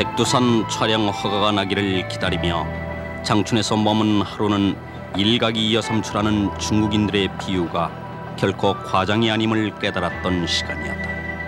백두산 촬영 허가가 나기를 기다리며 장춘에서 머문 하루는 일각이 이어삼출하는 중국인들의 비유가 결코 과장이 아님을 깨달았던 시간이었다.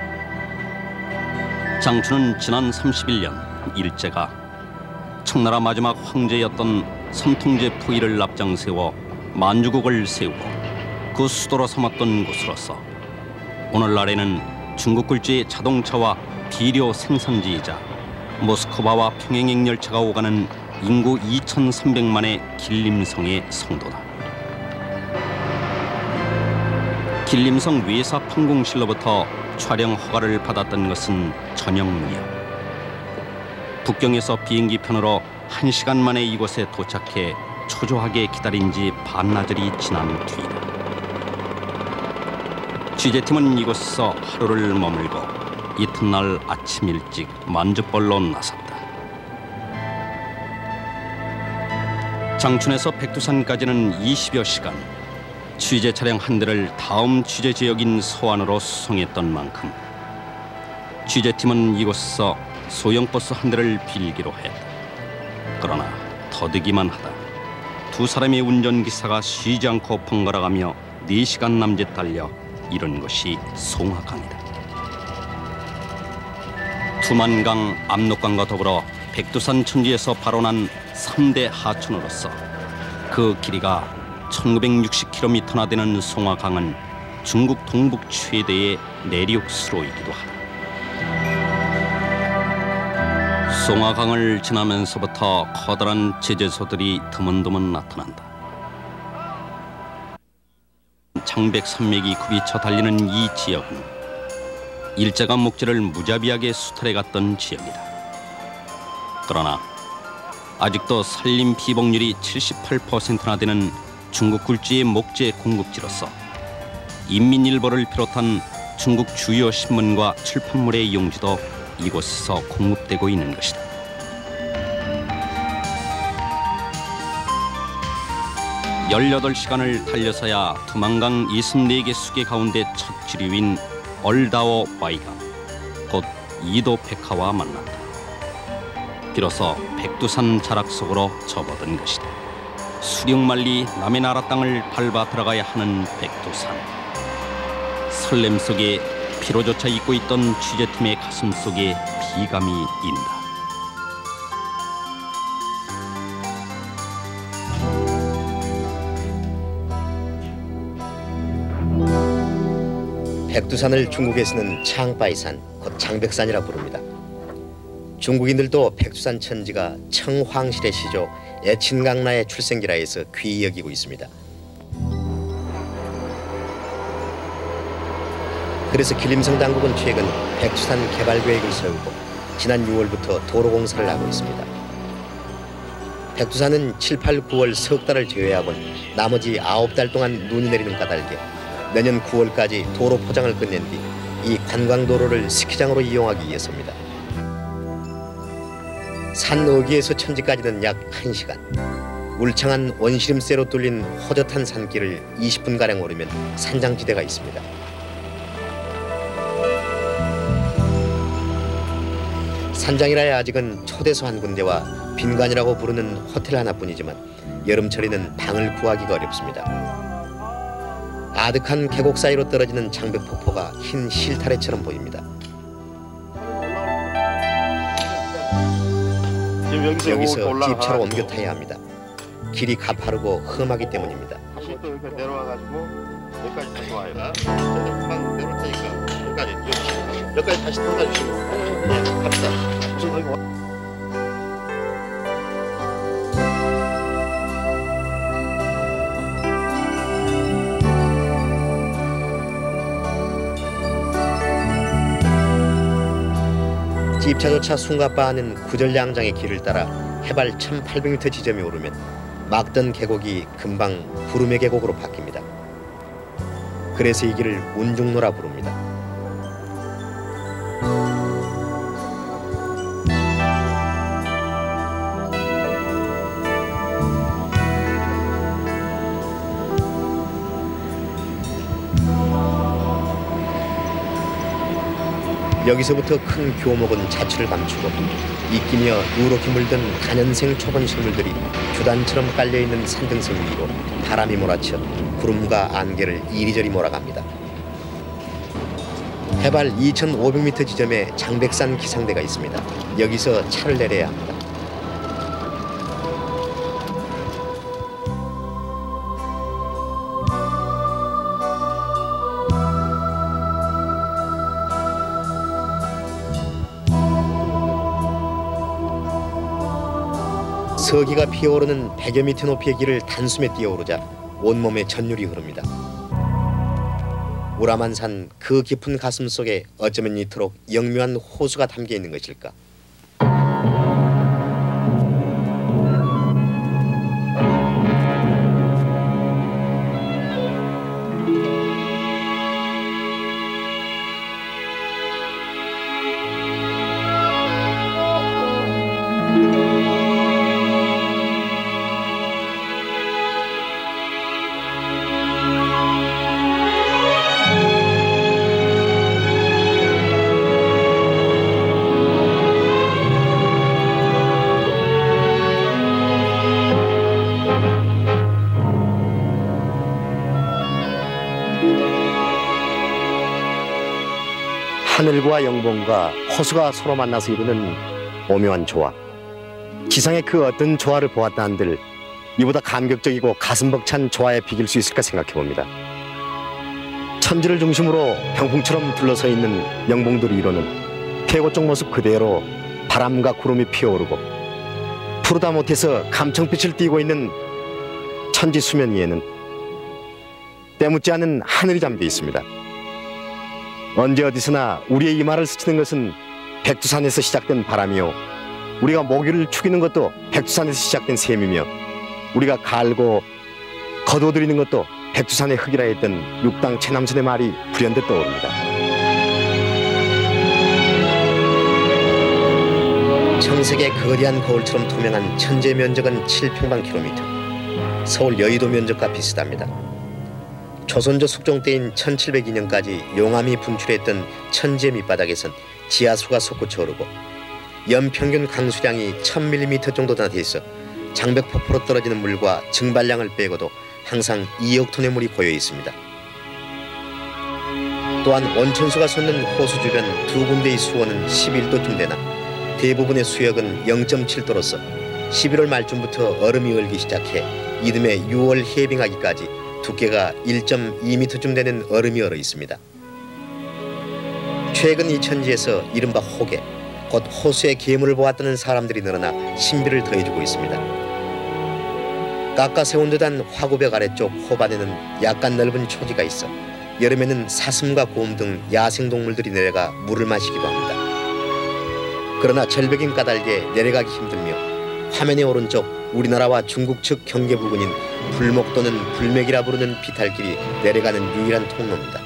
장춘은 지난 31년 일제가 청나라 마지막 황제였던 선통제 포위를 앞장세워 만주국을 세우고 그 수도로 삼았던 곳으로서 오늘날에는 중국 굴지의 자동차와 비료 생산지이자 모스크바와 평행행 열차가 오가는 인구 2,300만의 길림성의 성도다. 길림성 외사 판공실로부터 촬영 허가를 받았던 것은 저녁 무렵. 북경에서 비행기 편으로 1시간 만에 이곳에 도착해 초조하게 기다린 지 반나절이 지난 뒤이다. 취재팀은 이곳에서 하루를 머물고 이튿날 아침 일찍 만주벌로 나섰다. 장춘에서 백두산까지는 20여 시간. 취재 차량 한 대를 다음 취재 지역인 서안으로 수송했던 만큼 취재팀은 이곳에서 소형 버스 한 대를 빌기로 했다. 그러나 더디기만 하다 두 사람의 운전기사가 쉬지 않고 번갈아가며 4시간 남짓 달려 이른 것이 송화강이다. 두만강, 압록강과 더불어 백두산 천지에서 발원한 3대 하천으로서 그 길이가 1960km나 되는 송화강은 중국 동북 최대의 내륙 수로이기도 하다. 송화강을 지나면서부터 커다란 제재소들이 드문드문 나타난다. 장백산맥이 굽이쳐 달리는 이 지역은 일제가 목재를 무자비하게 수탈해 갔던 지역이다. 그러나 아직도 산림 피복률이 78%나 되는 중국 굴지의 목재 공급지로서 인민일보를 비롯한 중국 주요 신문과 출판물의 용지도 이곳에서 공급되고 있는 것이다. 열여덟 시간을 달려서야 두만강 64개 수계 가운데 첫 지류인 얼다오 바이강, 곧 이도 백화와 만난다. 비로소 백두산 자락 속으로 접어든 것이다. 수륙만리 남의 나라 땅을 밟아 들어가야 하는 백두산. 설렘 속에 피로조차 잊고 있던 취재팀의 가슴 속에 비감이 인다. 백두산을 중국에서는 창바이산, 곧 장백산이라 부릅니다. 중국인들도 백두산 천지가 청황실의 시조 애친강나의 출생지라 해서 귀히 여기고 있습니다. 그래서 길림성 당국은 최근 백두산 개발 계획을 세우고 지난 6월부터 도로 공사를 하고 있습니다. 백두산은 7, 8, 9월 석 달을 제외하곤 나머지 9달 동안 눈이 내리는 까닭에 내년 9월까지 도로 포장을 끝낸 뒤 이 관광도로를 스키장으로 이용하기 위해서입니다. 산 어귀에서 천지까지는 약 1시간. 울창한 원시림새로 뚫린 호젓한 산길을 20분가량 오르면 산장지대가 있습니다. 산장이라야 아직은 초대소 한 군데와 빈관이라고 부르는 호텔 하나뿐이지만 여름철에는 방을 구하기가 어렵습니다. 아득한 계곡 사이로 떨어지는 장백폭포가 흰 실타래처럼 보입니다. 여기서 집차로 옮겨 타야 합니다. 길이 가파르고 험하기 때문입니다. 다시 또 이렇게 내려와가지고 여기까지 다시 와요. 막 내려올 테니까 여기까지 다시 태워주시고 갑시다. 집차조차 숨가빠하는 구절량장의 길을 따라 해발 1800m 지점에 오르면 막던 계곡이 금방 구름의 계곡으로 바뀝니다. 그래서 이 길을 운중로라 부릅니다. 여기서부터 큰 교목은 자취를 감추고 이끼며 누렇게 물든 단연생 초본 식물들이 교단처럼 깔려있는 산등성 위로 바람이 몰아쳐 구름과 안개를 이리저리 몰아갑니다. 해발 2,500m 지점에 장백산 기상대가 있습니다. 여기서 차를 내려야 합니다. 서기가 피어오르는 100여 미터 높이의 길을 단숨에 뛰어오르자 온몸에 전율이 흐릅니다. 우라만산 그 깊은 가슴 속에 어쩌면 이토록 영묘한 호수가 담겨 있는 것일까? 하늘과 영봉과 호수가 서로 만나서 이루는 오묘한 조화. 지상의 그 어떤 조화를 보았다 한들 이보다 감격적이고 가슴 벅찬 조화에 비길 수 있을까 생각해봅니다. 천지를 중심으로 병풍처럼 둘러서 있는 영봉들이 이루는 태고적 모습 그대로 바람과 구름이 피어오르고 푸르다 못해서 감청빛을 띠고 있는 천지 수면 위에는 때묻지 않은 하늘이 잠겨 있습니다. 언제 어디서나 우리의 이마를 스치는 것은 백두산에서 시작된 바람이요, 우리가 모기를 죽이는 것도 백두산에서 시작된 셈이며, 우리가 갈고 거두어들이는 것도 백두산의 흙이라 했던 육당 최남선의 말이 불현듯 떠오릅니다. 청색의 거대한 거울처럼 투명한 천지의 면적은 7평방킬로미터, 서울 여의도 면적과 비슷합니다. 조선조 숙종 때인 1702년까지 용암이 분출했던 천지의 밑바닥에선 지하수가 솟구쳐 오르고 연평균 강수량이 1000mm 정도나 돼 있어 장백폭포로 떨어지는 물과 증발량을 빼고도 항상 2억 톤의 물이 고여 있습니다. 또한 온천수가 솟는 호수 주변 두 군데의 수온은 11도쯤 되나 대부분의 수역은 0.7도로서 11월 말쯤부터 얼음이 얼기 시작해 이듬해 6월 해빙하기까지 두께가 1.2m쯤 되는 얼음이 얼어 있습니다. 최근 이 천지에서 이른바 호계, 곧 호수의 괴물을 보았다는 사람들이 늘어나 신비를 더해주고 있습니다. 깎아 세운 듯한 화구벽 아래쪽 호반에는 약간 넓은 초지가 있어 여름에는 사슴과 곰 등 야생동물들이 내려가 물을 마시기도 합니다. 그러나 절벽인 까닭에 내려가기 힘들며 화면의 오른쪽 우리나라와 중국 측 경계 부근인 불목 또는 불맥이라 부르는 비탈길이 내려가는 유일한 통로입니다.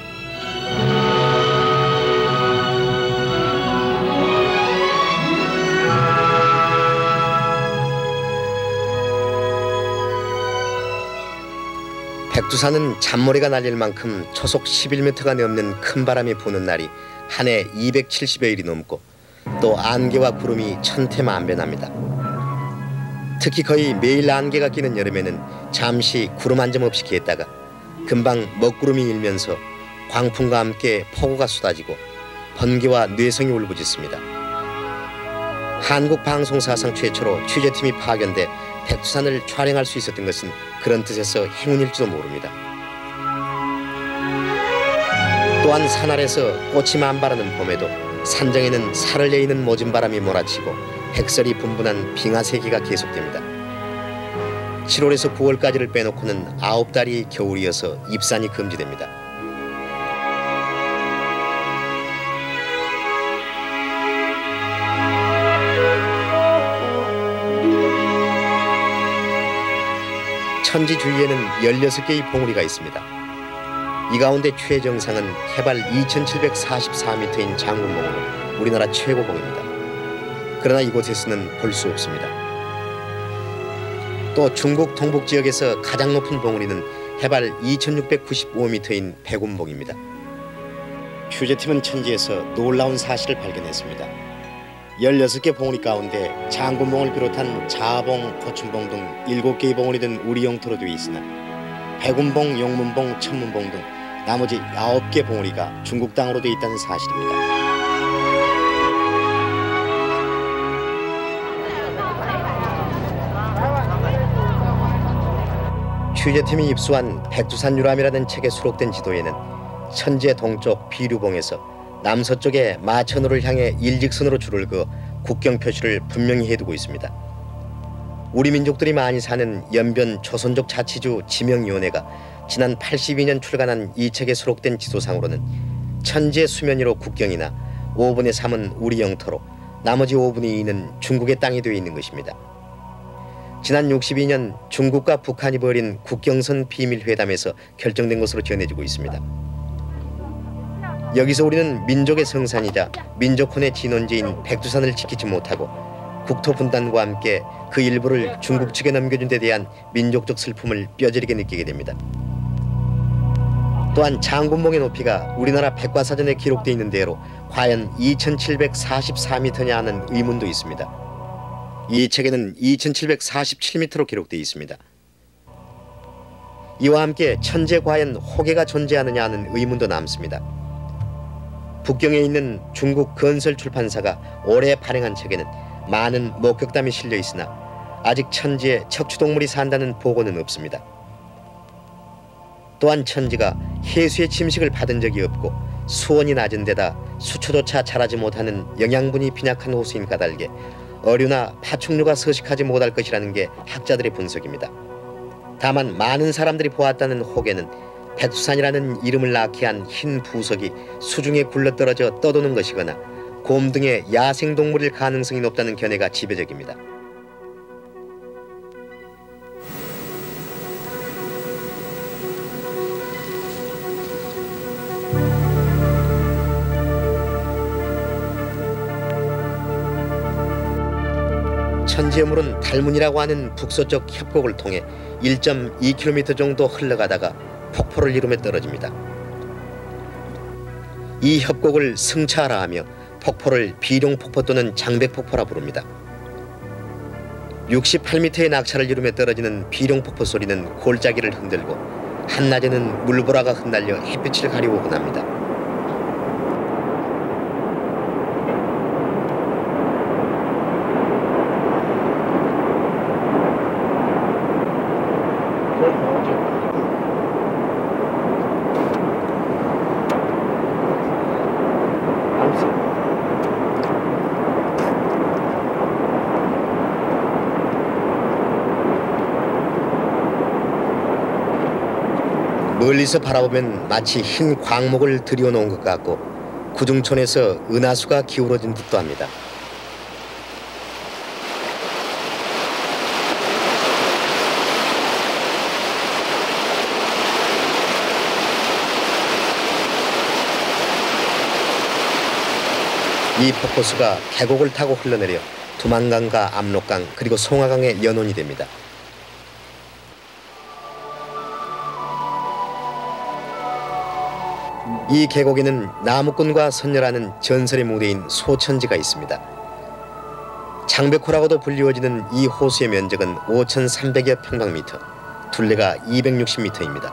백두산은 잔머리가 날릴 만큼 초속 11m가 넘는 큰 바람이 부는 날이 한 해 270여일이 넘고 또 안개와 구름이 천태만변합니다. 특히 거의 매일 안개가 끼는 여름에는 잠시 구름 한 점 없이 개다가 금방 먹구름이 일면서 광풍과 함께 폭우가 쏟아지고 번개와 뇌성이 울부짖습니다. 한국 방송 사상 최초로 취재팀이 파견돼 백두산을 촬영할 수 있었던 것은 그런 뜻에서 행운일지도 모릅니다. 또한 산 아래서 꽃이 만발하는 봄에도 산정에는 살을 내이는 모진 바람이 몰아치고 백설이 분분한 빙하세기가 계속됩니다. 7월에서 9월까지를 빼놓고는 9달이 겨울이어서 입산이 금지됩니다. 천지 주위에는 16개의 봉우리가 있습니다. 이 가운데 최정상은 해발 2744m인 장군봉으로 우리나라 최고봉입니다. 그러나 이곳에서는 볼 수 없습니다. 또 중국 동북 지역에서 가장 높은 봉우리는 해발 2695m인 백운봉입니다. 취재팀은 천지에서 놀라운 사실을 발견했습니다. 16개 봉우리 가운데 장군봉을 비롯한 자봉, 고춘봉 등 7개의 봉우리 든 우리 영토로 되어 있으나 백운봉, 용문봉, 천문봉 등 나머지 9개 봉우리가 중국 땅으로 되어 있다는 사실입니다. 취재팀이 입수한 백두산 유람이라는 책에 수록된 지도에는 천지의 동쪽 비류봉에서 남서쪽의 마천호를 향해 일직선으로 줄을 그어 국경 표시를 분명히 해두고 있습니다. 우리 민족들이 많이 사는 연변 조선족 자치주 지명위원회가 지난 82년 출간한 이 책에 수록된 지도상으로는 천지의 수면 위로 국경이나 5분의 3은 우리 영토로 나머지 5분의 2는 중국의 땅이 되어 있는 것입니다. 지난 62년 중국과 북한이 벌인 국경선 비밀회담에서 결정된 것으로 전해지고 있습니다. 여기서 우리는 민족의 성산이자 민족혼의 진원지인 백두산을 지키지 못하고 국토 분단과 함께 그 일부를 중국 측에 넘겨준 데 대한 민족적 슬픔을 뼈저리게 느끼게 됩니다. 또한 장군봉의 높이가 우리나라 백과사전에 기록되어 있는 대로 과연 2744m냐 하는 의문도 있습니다. 이 책에는 2747m로 기록되어 있습니다. 이와 함께 천지에 과연 호계가 존재하느냐 하는 의문도 남습니다. 북경에 있는 중국 건설 출판사가 올해 발행한 책에는 많은 목격담이 실려 있으나 아직 천지에 척추동물이 산다는 보고는 없습니다. 또한 천지가 해수의 침식을 받은 적이 없고 수온이 낮은 데다 수초조차 자라지 못하는 영양분이 빈약한 호수인 까닭에 어류나 파충류가 서식하지 못할 것이라는 게 학자들의 분석입니다. 다만 많은 사람들이 보았다는 호계는 백두산이라는 이름을 낳게 한 흰 부석이 수중에 굴러떨어져 떠도는 것이거나 곰 등의 야생동물일 가능성이 높다는 견해가 지배적입니다. 천지의 물은 달문이라고 하는 북서쪽 협곡을 통해 1.2km 정도 흘러가다가 폭포를 이루며 떨어집니다. 이 협곡을 승차라 하며 폭포를 비룡폭포 또는 장백폭포라 부릅니다. 68m의 낙차를 이루며 떨어지는 비룡폭포 소리는 골짜기를 흔들고 한낮에는 물보라가 흩날려 햇빛을 가리우곤 합니다. 멀리서 바라보면 마치 흰 광목을 들여놓은 것 같고 구중촌에서 은하수가 기울어진 듯도 합니다. 이 폭포수가 계곡을 타고 흘러내려 두만강과 압록강 그리고 송화강의 연원이 됩니다. 이 계곡에는 나무꾼과 선녀라는 전설의 무대인 소천지가 있습니다. 장백호라고도 불리워지는 이 호수의 면적은 5,300여 평방미터, 둘레가 260m입니다.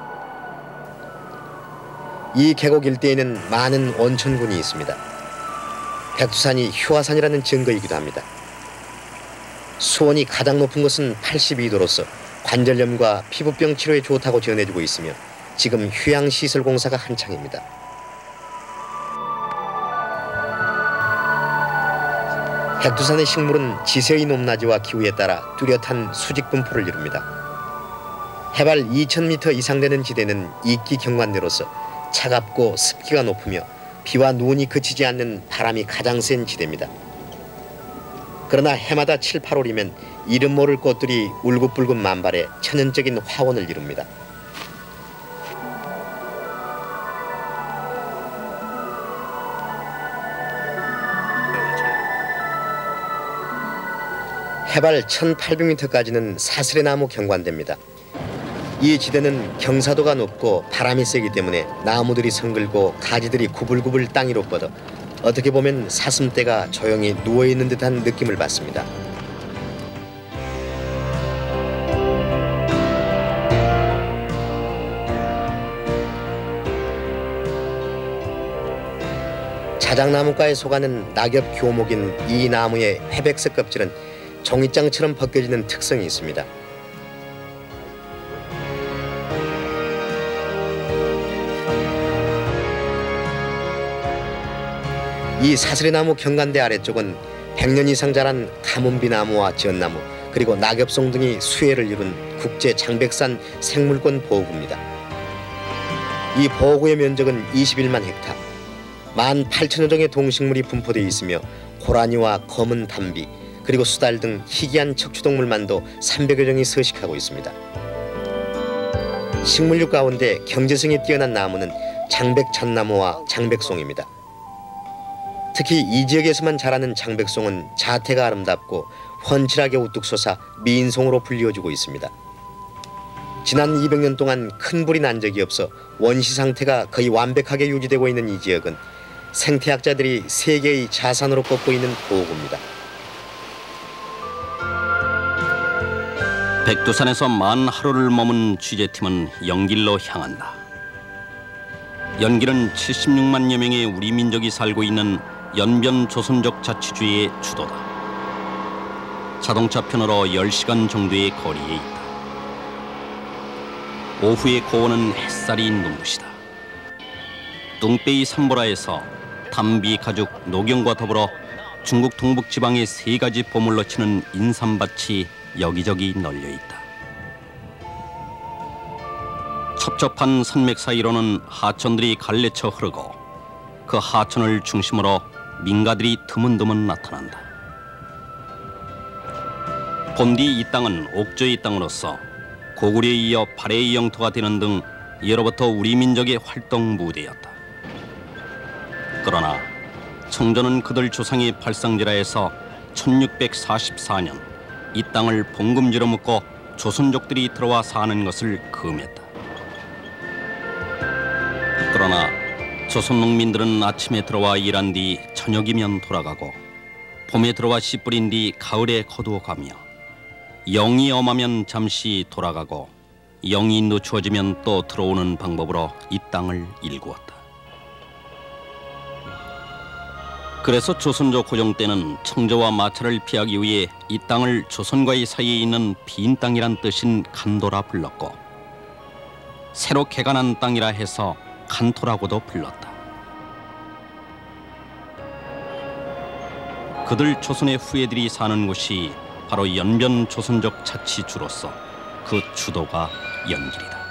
이 계곡 일대에는 많은 온천군이 있습니다. 백두산이 휴화산이라는 증거이기도 합니다. 수온이 가장 높은 곳은 82도로서 관절염과 피부병 치료에 좋다고 전해지고 있으며 지금 휴양시설 공사가 한창입니다. 백두산의 식물은 지세의 높낮이와 기후에 따라 뚜렷한 수직 분포를 이룹니다. 해발 2,000m 이상 되는 지대는 이끼 경관대로서 차갑고 습기가 높으며 비와 눈이 그치지 않는 바람이 가장 센 지대입니다. 그러나 해마다 7, 8월이면 이름 모를 꽃들이 울긋불긋 만발해 천연적인 화원을 이룹니다. 해발 1,800m까지는 사슬의 나무 경관대입니다. 이 지대는 경사도가 높고 바람이 세기 때문에 나무들이 성글고 가지들이 구불구불 땅 위로 뻗어 어떻게 보면 사슴떼가 조용히 누워있는 듯한 느낌을 받습니다. 자작나무가에 속하는 낙엽 교목인 이 나무의 회백색 껍질은 종이장처럼 벗겨지는 특성이 있습니다. 이 사슬이나무 경관대 아래쪽은 100년 이상 자란 가뭄비나무와 전나무 그리고 낙엽송 등이 수혜를 이룬 국제 장백산 생물권 보호구입니다. 이 보호구의 면적은 21만 헥타, 18,000여 종의 동식물이 분포되어 있으며 고라니와 검은 담비 그리고 수달 등 희귀한 척추동물만도 300여 종이 서식하고 있습니다. 식물류 가운데 경제성이 뛰어난 나무는 장백잣나무와 장백송입니다. 특히 이 지역에서만 자라는 장백송은 자태가 아름답고 훤칠하게 우뚝 솟아 미인송으로 불리워지고 있습니다. 지난 200년 동안 큰 불이 난 적이 없어 원시 상태가 거의 완벽하게 유지되고 있는 이 지역은 생태학자들이 세계의 자산으로 꼽고 있는 보호구입니다. 백두산에서 만 하루를 머문 취재팀은 연길로 향한다. 연길은 76만여 명의 우리 민족이 살고 있는 연변 조선족 자치주의 주도다. 자동차 편으로 10시간 정도의 거리에 있다. 오후의 고원은 햇살이 눈부시다. 뚱빼이 삼보라에서 담비, 가죽, 녹용과 더불어 중국 동북지방의 3가지 보물로 치는 인삼밭이 여기저기 널려있다. 첩첩한 산맥 사이로는 하천들이 갈래쳐 흐르고 그 하천을 중심으로 민가들이 드문드문 나타난다. 본디 이 땅은 옥조의 땅으로서 고구려에 이어 발해의 영토가 되는 등 예로부터 우리 민족의 활동 무대였다. 그러나 청조는 그들 조상의 발상지라에서 1644년 이 땅을 봉금지로 묶고 조선족들이 들어와 사는 것을 금했다. 그러나 조선 농민들은 아침에 들어와 일한 뒤 저녁이면 돌아가고 봄에 들어와 씨 뿌린 뒤 가을에 거두어가며 영이 엄하면 잠시 돌아가고 영이 늦추어지면 또 들어오는 방법으로 이 땅을 일구었다. 그래서 조선족 고종 때는 청조와 마찰을 피하기 위해 이 땅을 조선과의 사이에 있는 빈 땅이란 뜻인 간도라 불렀고 새로 개간한 땅이라 해서 간토라고도 불렀다. 그들 조선의 후예들이 사는 곳이 바로 연변 조선족 자치주로서 그 주도가 연길이다.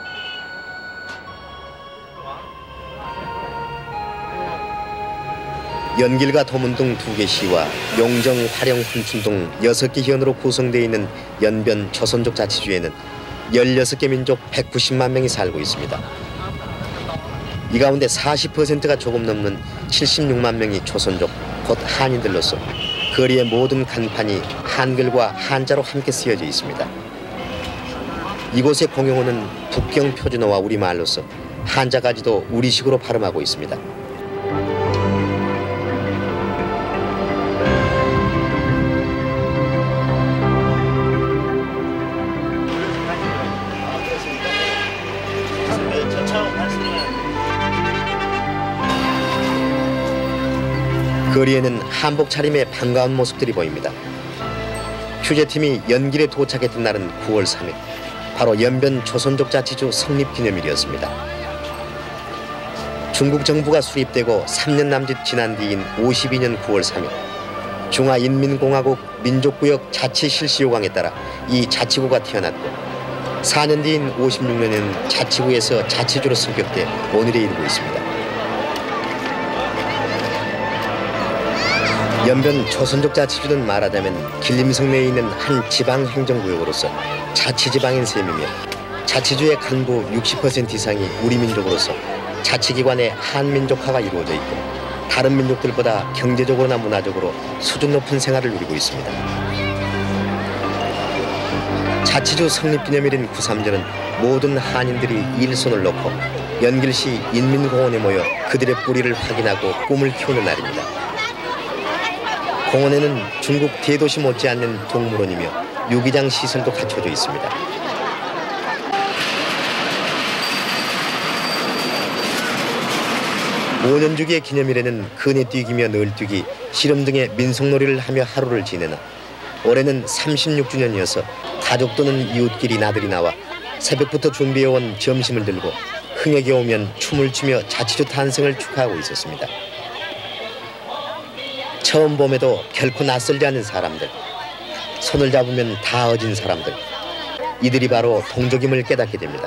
연길과 도문 등 2개 시와 용정, 화령, 훈춘 등 6개 현으로 구성되어 있는 연변 조선족 자치주에는 16개 민족 190만 명이 살고 있습니다. 이 가운데 40%가 조금 넘는 76만 명이 조선족, 곧 한인들로서 거리의 모든 간판이 한글과 한자로 함께 쓰여져 있습니다. 이곳의 공용어는 북경 표준어와 우리말로서 한자까지도 우리식으로 발음하고 있습니다. 거리에는 한복 차림의 반가운 모습들이 보입니다. 취재팀이 연길에 도착했던 날은 9월 3일, 바로 연변 조선족 자치주 성립 기념일이었습니다. 중국 정부가 수립되고 3년 남짓 지난 뒤인 52년 9월 3일, 중화인민공화국 민족구역 자치실시요강에 따라 이 자치구가 태어났고 4년 뒤인 56년에는 자치구에서 자치주로 승격돼 오늘에 이르고 있습니다. 연변 조선족 자치주는 말하자면 길림성 내에 있는 한 지방행정구역으로서 자치지방인 셈이며 자치주의 간부 60% 이상이 우리 민족으로서 자치기관의 한민족화가 이루어져 있고 다른 민족들보다 경제적으로나 문화적으로 수준 높은 생활을 누리고 있습니다. 자치주 성립기념일인 9.3절은 모든 한인들이 일손을 놓고 연길시 인민공원에 모여 그들의 뿌리를 확인하고 꿈을 키우는 날입니다. 공원에는 중국 대도시 못지않는 동물원이며 유기장 시설도 갖춰져 있습니다. 오년주기의 기념일에는 그네뛰기며 널뛰기, 씨름 등의 민속놀이를 하며 하루를 지내나 올해는 36주년이어서 가족 또는 이웃끼리 나들이 나와 새벽부터 준비해온 점심을 들고 흥액이 오면 춤을 추며 자치주 탄생을 축하하고 있었습니다. 처음 봄에도 결코 낯설지 않은 사람들, 손을 잡으면 다 어진 사람들, 이들이 바로 동족임을 깨닫게 됩니다.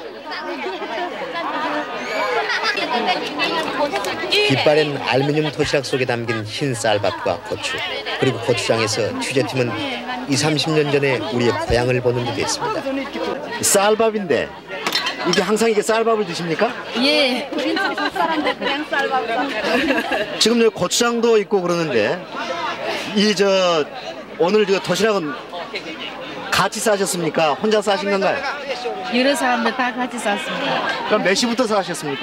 깃발엔 알루미늄 도시락 속에 담긴 흰 쌀밥과 고추, 그리고 고추장에서 취재팀은 20-30년 전에 우리의 고향을 보는 듯 했습니다. 쌀밥인데 이게 항상 이게 쌀밥을 드십니까? 예. 우리 집 사람들 그냥 쌀밥. 지금 여기 고추장도 있고 그러는데 오늘 도시락은 같이 싸셨습니까? 혼자 싸신 건가요? 여러 사람들 다 같이 쌌습니다. 그럼 몇 시부터 싸셨습니까?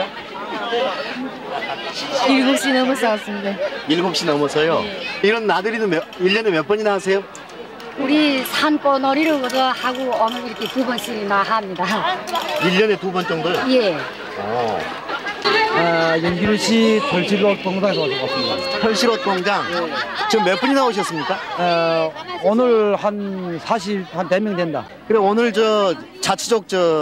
7시 넘어 쌌습니다. 7시 넘어서요? 이런 나들이는 1년에 몇 번이나 하세요? 우리 산보놀이를 하고 오늘 이렇게 2번씩이나 합니다. 1년에 2번 정도요? 예. 연길시 털실옷 공장에서 왔습니다. 털실옷 공장? 지금 몇 분이나 오셨습니까? 오늘 한 4명 된다. 그래 오늘 자치족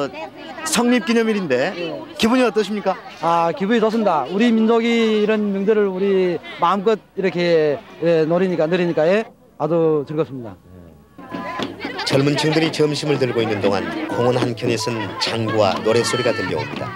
성립기념일인데 기분이 어떠십니까? 기분이 좋습니다. 우리 민족이 이런 명절을 우리 마음껏 이렇게 누리니까 아주 즐겁습니다. 젊은 층들이 점심을 들고 있는 동안 공원 한켠에선 장구와 노랫소리가 들려옵니다.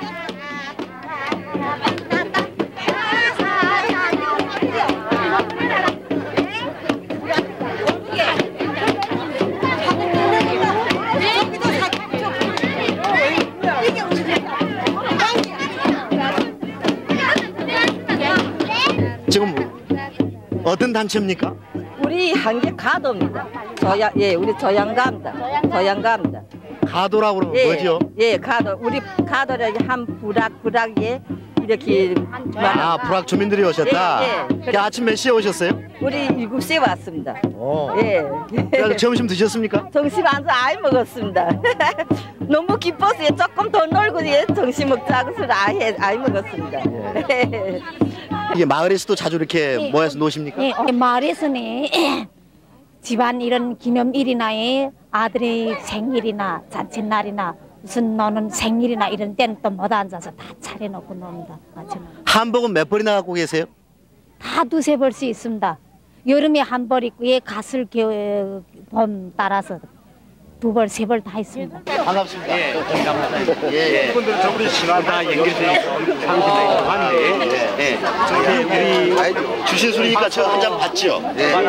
지금 어떤 단체입니까? 우리 한계 가도입니다. 우리 조양가입니다. 조양가입니다. 가도라고 그러면 뭐죠? 예, 가도. 우리 가도를 한 부락에 이렇게. 부락 주민들이 오셨다? 예. 아침 몇 시에 오셨어요? 우리 7시에 왔습니다. 예. 그래서 점심 드셨습니까? 점심 안서 아이 먹었습니다. 너무 기뻐서 조금 더 놀고 점심 먹자고 해서 아이 먹었습니다. 이게 마을에서도 자주 이렇게 모여서 노십니까? 예, 마을에서는 집안 이런 기념일이나 아들의 생일이나 잔칫날이나 무슨 너는 생일이나 이런 때는 또 못 앉아서 다 차려놓고 놉니다. 한복은 몇 벌이나 갖고 계세요? 다 2-3벌씩 있습니다. 여름에 한 벌 있고 가을 봄 따라서 2벌, 3벌 다 있습니다. 반갑습니다. 예, 감사합니다. 예. 이분들은 전부 신화다 연결돼 상신다 왔는데, 우리 주신 술이니까 저 한 잔 받죠.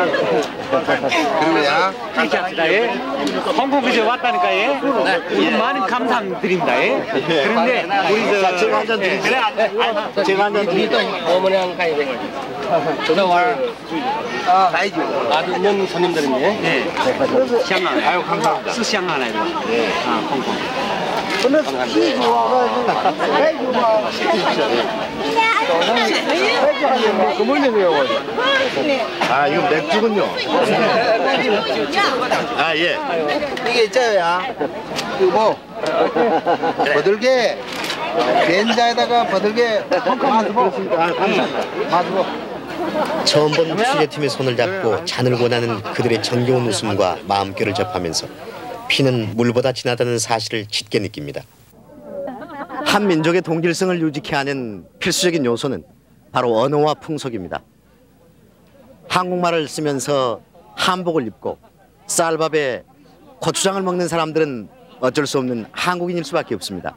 그러면 이렇게 합시다. 예. 홍콩에서 왔다니까 예. 우리 많은 감사드립니다. 예. 그런데 우리 제가 한 잔 드리죠. 그래, 제가 한 잔 드리죠. 어머니 한 가야 돼. 저도 와. 가야죠. 아주 는 손님들인데. 예. 시향 아유 감사합니다. 시향 하나 해도. 예. 홍콩. 이거 맥주군요. 예. 이게 있잖아요. 버들게 된자에다가 버들게 마주보. 처음 본 취재팀의 손을 잡고 잔을 권하는 그들의 정겨운 웃음과 마음결을 접하면서 피는 물보다 진하다는 사실을 짙게 느낍니다. 한 민족의 동질성을 유지케 하는 필수적인 요소는 바로 언어와 풍속입니다. 한국말을 쓰면서 한복을 입고 쌀밥에 고추장을 먹는 사람들은 어쩔 수 없는 한국인일 수밖에 없습니다.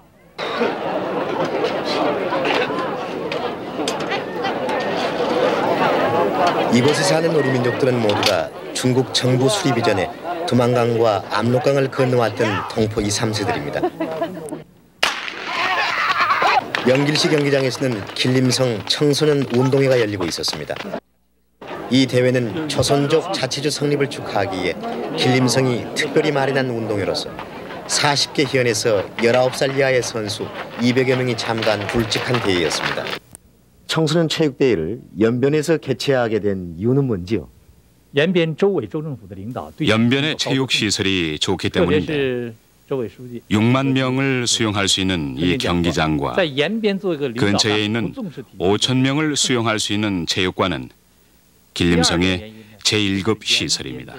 이곳에 사는 우리 민족들은 모두가 중국 정부 수립 이전에 두만강과 압록강을 건너왔던 동포 2, 3세들입니다. 연길시 경기장에서는 길림성 청소년 운동회가 열리고 있었습니다. 이 대회는 조선족 자치주 성립을 축하하기 위해 길림성이 특별히 마련한 운동회로서 40개 현에서 19살 이하의 선수 200여 명이 참가한 굵직한 대회였습니다. 청소년 체육대회를 연변에서 개최하게 된 이유는 뭔지요? 연변의 체육시설이 좋기 때문인데 6만 명을 수용할 수 있는 이 경기장과 근처에 있는 5천 명을 수용할 수 있는 체육관은 길림성의 제1급 시설입니다.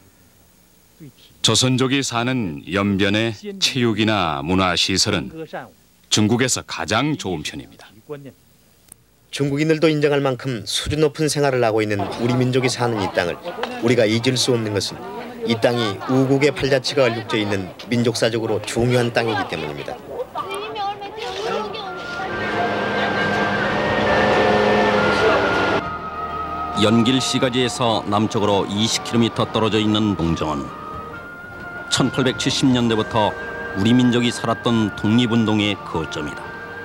조선족이 사는 연변의 체육이나 문화시설은 중국에서 가장 좋은 편입니다. 중국인들도 인정할 만큼 수준 높은 생활을 하고 있는 우리 민족이 사는 이 땅을 우리가 잊을 수 없는 것은 이 땅이 우국의 팔자취가 얼룩져 있는 민족사적으로 중요한 땅이기 때문입니다. 연길시가지에서 남쪽으로 20km 떨어져 있는 농정은 1870년대부터 우리 민족이 살았던 독립운동의 거점이다.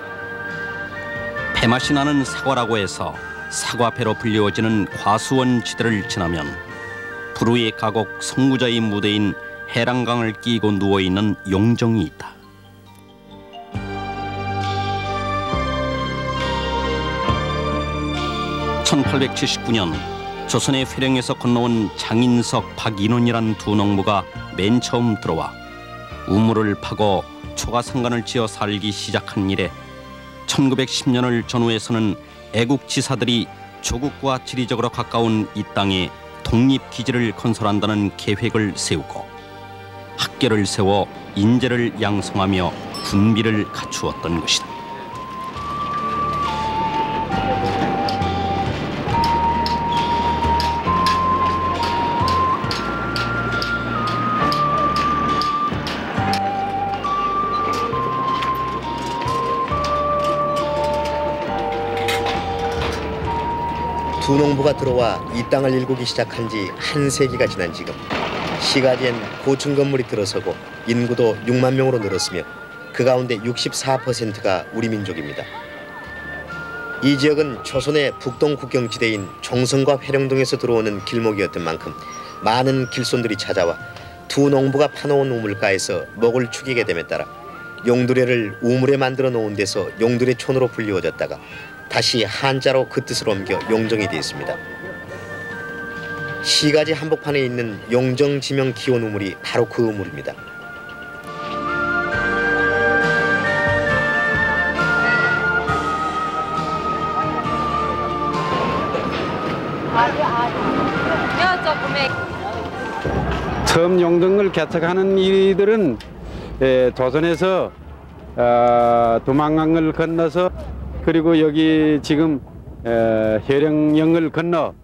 배맛이 나는 사과라고 해서 사과배로 불리워지는 과수원 지대를 지나면 불후의 가곡 성구자의 무대인 해랑강을 끼고 누워있는 용정이 있다. (1879년) 조선의 회령에서 건너온 장인석, 박인원이란 두 농부가 맨 처음 들어와 우물을 파고 초가상간을 지어 살기 시작한 이래 1910년을 전후해서는 애국지사들이 조국과 지리적으로 가까운 이 땅에 독립기지를 건설한다는 계획을 세우고 학교를 세워 인재를 양성하며 군비를 갖추었던 것이다. 두 농부가 들어와 이 땅을 일구기 시작한 지 한 세기가 지난 지금 시가지엔 고층 건물이 들어서고 인구도 6만 명으로 늘었으며 그 가운데 64%가 우리 민족입니다. 이 지역은 조선의 북동 국경지대인 종성과 회령동에서 들어오는 길목이었던 만큼 많은 길손들이 찾아와 두 농부가 파놓은 우물가에서 먹을 축이게 됨에 따라 용두레를 우물에 만들어 놓은 데서 용두레촌으로 불리워졌다가 다시 한자로 그 뜻을 옮겨 용정이 되었습니다. 시가지 한복판에 있는 용정지명 기원 우물이 바로 그 우물입니다. 처음 용정을 개척하는 이들은 조선에서 두만강을 건너서 그리고 여기 지금 해령령을 건너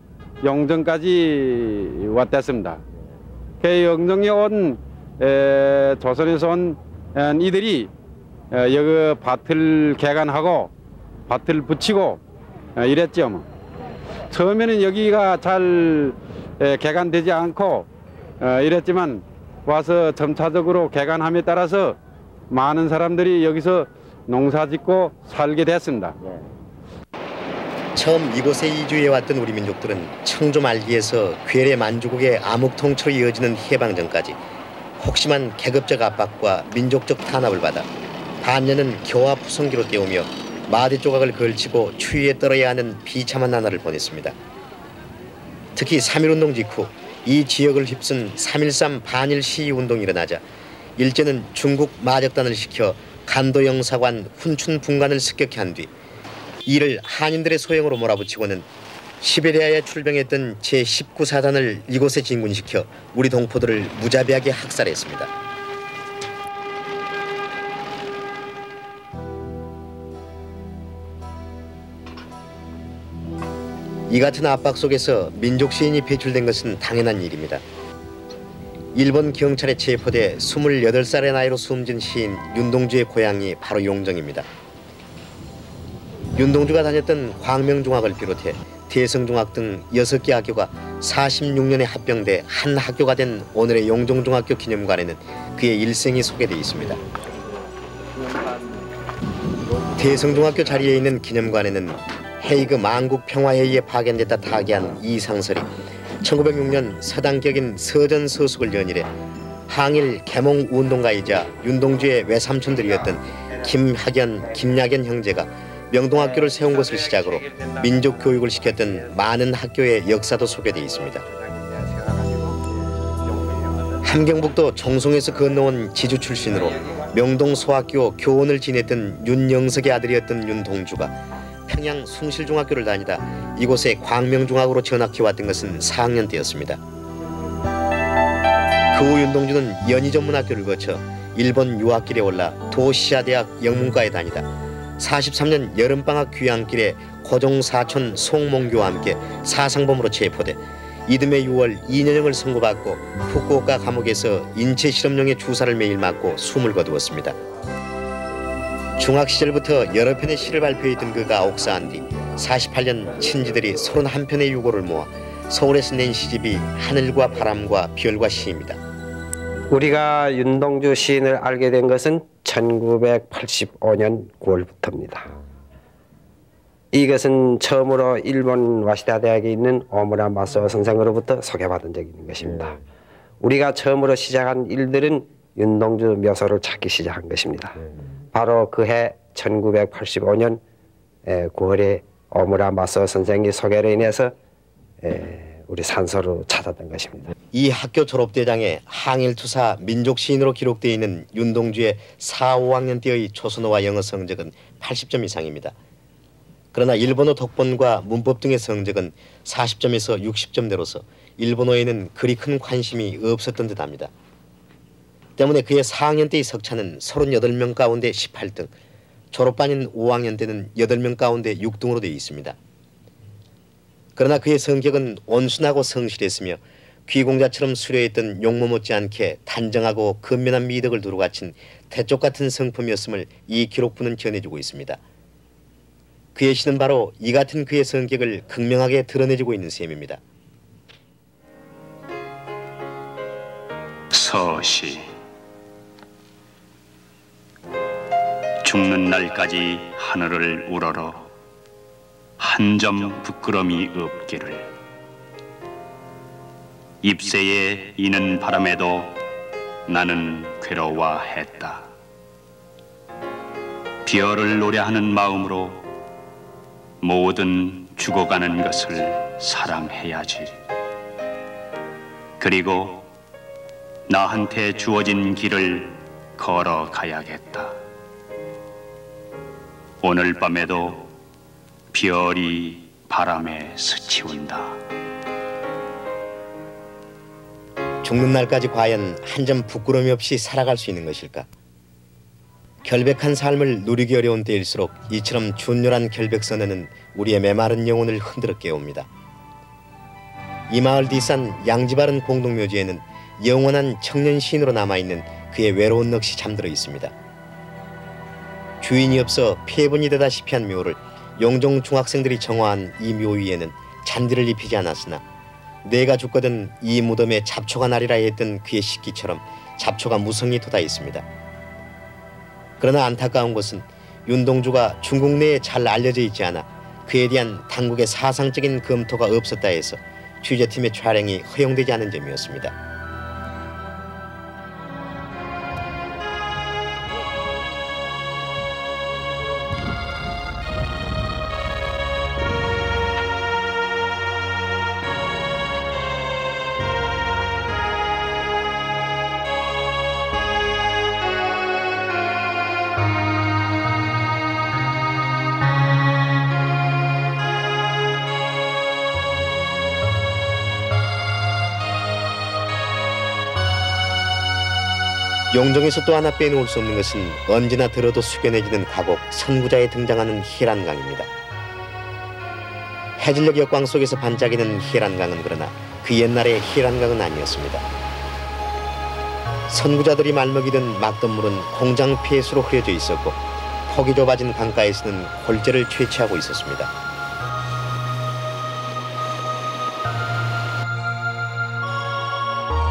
용정까지 왔댔습니다. 그 용정에 온 조선에서 온 이들이 여기 밭을 개간하고 밭을 붙이고 이랬죠. 뭐. 처음에는 여기가 잘 개간되지 않고 이랬지만 와서 점차적으로 개간함에 따라서 많은 사람들이 여기서 농사짓고 살게 됐습니다. 처음 이곳에 이주해왔던 우리 민족들은 청조 말기에서 괴뢰 만주국의 암흑통치로 이어지는 해방전까지 혹심한 계급적 압박과 민족적 탄압을 받아 반년은 겨와 푸성기로 때우며 마대 조각을 걸치고 추위에 떨어야 하는 비참한 나날을 보냈습니다. 특히 3.1운동 직후 이 지역을 휩쓴 3.13 반일 시위운동이 일어나자 일제는 중국 마적단을 시켜 간도영사관 훈춘 분관을 습격해 한 뒤 이를 한인들의 소행으로 몰아붙이고는 시베리아에 출병했던 제19사단을 이곳에 진군시켜 우리 동포들을 무자비하게 학살했습니다. 이 같은 압박 속에서 민족 시인이 배출된 것은 당연한 일입니다. 일본 경찰에 체포돼 28살의 나이로 숨진 시인 윤동주의 고향이 바로 용정입니다. 윤동주가 다녔던 광명중학을 비롯해 대성중학 등 6개 학교가 46년에 합병돼 한 학교가 된 오늘의 용정중학교 기념관에는 그의 일생이 소개되어 있습니다. 대성중학교 자리에 있는 기념관에는 헤이그 만국 평화회의에 파견됐다 타계한 이상설이 1906년 서당격인 서전서숙을 연일해 항일 개몽운동가이자 윤동주의 외삼촌들이었던 김학연, 김야견 형제가 명동학교를 세운 것을 시작으로 민족교육을 시켰던 많은 학교의 역사도 소개되어 있습니다. 함경북도 정송에서 건너온 지주 출신으로 명동소학교 교원을 지냈던 윤영석의 아들이었던 윤동주가 평양 숭실중학교를 다니다 이곳에 광명중학으로 전학해왔던 것은 4학년 때였습니다. 그 후 윤동주는 연희전문학교를 거쳐 일본 유학길에 올라 도시아대학 영문과에 다니다 43년 여름방학 귀향길에 고종사촌 송몽교와 함께 사상범으로 체포돼 이듬해 6월 2년형을 선고받고 후쿠오카 감옥에서 인체실험용의 주사를 매일 맞고 숨을 거두었습니다. 중학 시절부터 여러 편의 시를 발표했던 그가 옥사한 뒤 48년 친지들이 31편의 유고를 모아 서울에서 낸 시집이 하늘과 바람과 별과 시입니다. 우리가 윤동주 시인을 알게 된 것은 1985년 9월부터입니다. 이것은 처음으로 일본 와시다 대학에 있는 오무라 마사오 선생으로부터 소개받은 적이 있는 것입니다. 우리가 처음으로 시작한 일들은 윤동주 묘소를 찾기 시작한 것입니다. 바로 그해 1985년 9월에 오무라 마사오 선생의 소개로 인해서 우리 산소로 찾았던 것입니다. 이 학교 졸업대장에 항일투사 민족시인으로 기록되어 있는 윤동주의 4, 5학년 때의 초선어와 영어 성적은 80점 이상입니다. 그러나 일본어 독본과 문법 등의 성적은 40점에서 60점대로서 일본어에는 그리 큰 관심이 없었던 듯합니다. 때문에 그의 4학년 때의 석차는 38명 가운데 18등, 졸업반인 5학년 때는 8명 가운데 6등으로 되어 있습니다. 그러나 그의 성격은 온순하고 성실했으며 귀공자처럼 수려했던 용모 못지않게 단정하고 근면한 미덕을 두루 갖춘 대쪽 같은 성품이었음을 이 기록부는 전해주고 있습니다. 그의 시는 바로 이 같은 그의 성격을 극명하게 드러내주고 있는 셈입니다. 서시 죽는 날까지 하늘을 우러러 한 점 부끄럼이 없기를 잎새에 이는 바람에도 나는 괴로워했다. 비어를 노래하는 마음으로 모든 죽어가는 것을 사랑해야지. 그리고 나한테 주어진 길을 걸어가야겠다. 오늘 밤에도 별이 바람에 스치운다. 죽는 날까지 과연 한 점 부끄러움이 없이 살아갈 수 있는 것일까? 결백한 삶을 누리기 어려운 때일수록 이처럼 준열한 결백선언은 우리의 메마른 영혼을 흔들어 깨웁니다. 이 마을 뒷산 양지바른 공동묘지에는 영원한 청년 시인으로 남아있는 그의 외로운 넋이 잠들어 있습니다. 주인이 없어 폐분이 되다시피 한 묘를 영종 중학생들이 정화한 이 묘 위에는 잔디를 입히지 않았으나 내가 죽거든 이 무덤에 잡초가 나리라 했던 그의 식기처럼 잡초가 무성히 돋아 있습니다. 그러나 안타까운 것은 윤동주가 중국 내에 잘 알려져 있지 않아 그에 대한 당국의 사상적인 검토가 없었다 해서 취재팀의 촬영이 허용되지 않은 점이었습니다. 용정에서 또 하나 빼놓을 수 없는 것은 언제나 들어도 숙연해지는 가곡 선구자에 등장하는 희란강입니다. 해질녘 역광 속에서 반짝이는 희란강은 그러나 그 옛날의 희란강은 아니었습니다. 선구자들이 말먹이던 막던물은 공장 폐수로 흐려져 있었고 폭이 좁아진 강가에서는 홀재를 채취하고 있었습니다.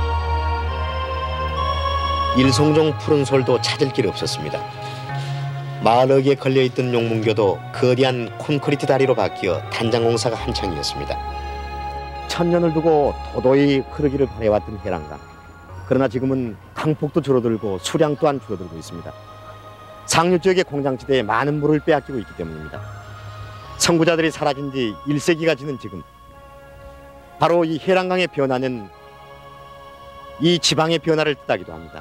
일송종 푸른 솔도 찾을 길 없었습니다. 마을 어귀에 걸려있던 용문교도 거대한 콘크리트 다리로 바뀌어 단장 공사가 한창이었습니다. 천년을 두고 도도히 흐르기를 바래왔던 해랑강. 그러나 지금은 강폭도 줄어들고 수량 또한 줄어들고 있습니다. 상류 지역의 공장지대에 많은 물을 빼앗기고 있기 때문입니다. 선구자들이 사라진 지 1세기가 지난 지금, 바로 이 해랑강의 변화는 이 지방의 변화를 뜻하기도 합니다.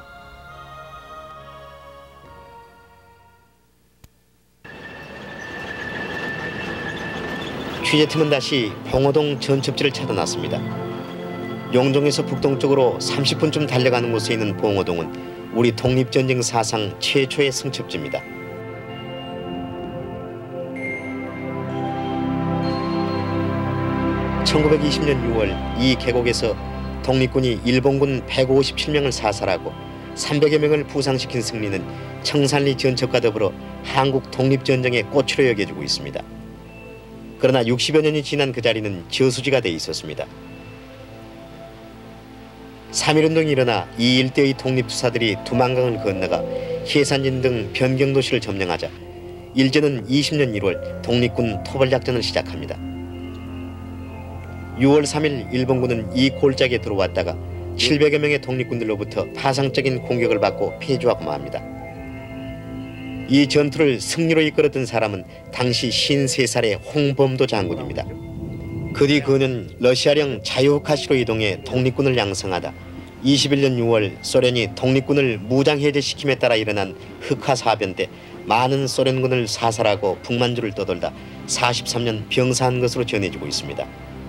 취재팀은 다시 봉오동 전첩지를 찾아 나섭니다. 용종에서 북동쪽으로 30분쯤 달려가는 곳에 있는 봉오동은 우리 독립전쟁 사상 최초의 승첩지입니다. (1920년 6월) 이 계곡에서 독립군이 일본군 157명을 사살하고 300여 명을 부상시킨 승리는 청산리 전첩과 더불어 한국 독립전쟁의 꽃으로 여겨지고 있습니다. 그러나 60여 년이 지난 그 자리는 저수지가 돼 있었습니다. 3.1운동이 일어나 이 일대의 독립투사들이 두만강을 건너가 해산진 등 변경도시를 점령하자 일제는 20년 1월 독립군 토벌작전을 시작합니다. 6월 3일 일본군은 이 골짜기에 들어왔다가 700여 명의 독립군들로부터 파상적인 공격을 받고 패주하고 맙니다. 이 전투를 승리로 이끌었던 사람은 당시 53살의 홍범도 장군입니다. 그 뒤 그는 러시아령 자유카시로 이동해 독립군을 양성하다 21년 6월 소련이 독립군을 무장해제시킴에 따라 일어난 흑화사변 때 많은 소련군을 사살하고 북만주를 떠돌다 43년 병사한 것으로 전해지고 있습니다.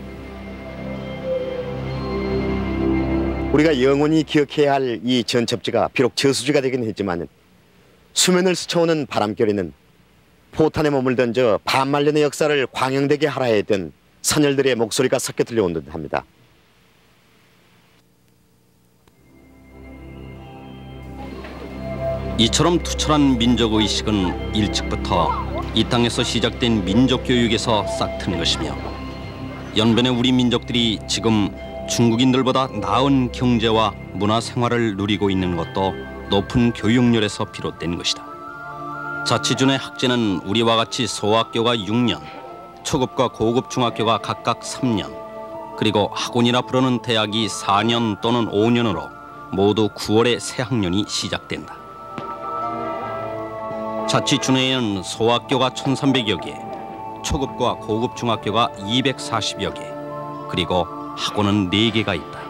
우리가 영원히 기억해야 할 이 전첩지가 비록 저수지가 되긴 했지만 수면을 스쳐오는 바람결에는 포탄에 몸을 던져 반말년의 역사를 광영되게 하라 했던 선열들의 목소리가 섞여 들려온 듯합니다. 이처럼 투철한 민족의식은 일찍부터 이 땅에서 시작된 민족교육에서 싹튼 것이며 연변의 우리 민족들이 지금 중국인들보다 나은 경제와 문화생활을 누리고 있는 것도 높은 교육열에서 비롯된 것이다. 자치준의 학제는 우리와 같이 소학교가 6년, 초급과 고급 중학교가 각각 3년, 그리고 학원이라 부르는 대학이 4년 또는 5년으로 모두 9월에 새 학년이 시작된다. 자치준에는 소학교가 1300여 개, 초급과 고급 중학교가 240여 개, 그리고 학원은 4개가 있다.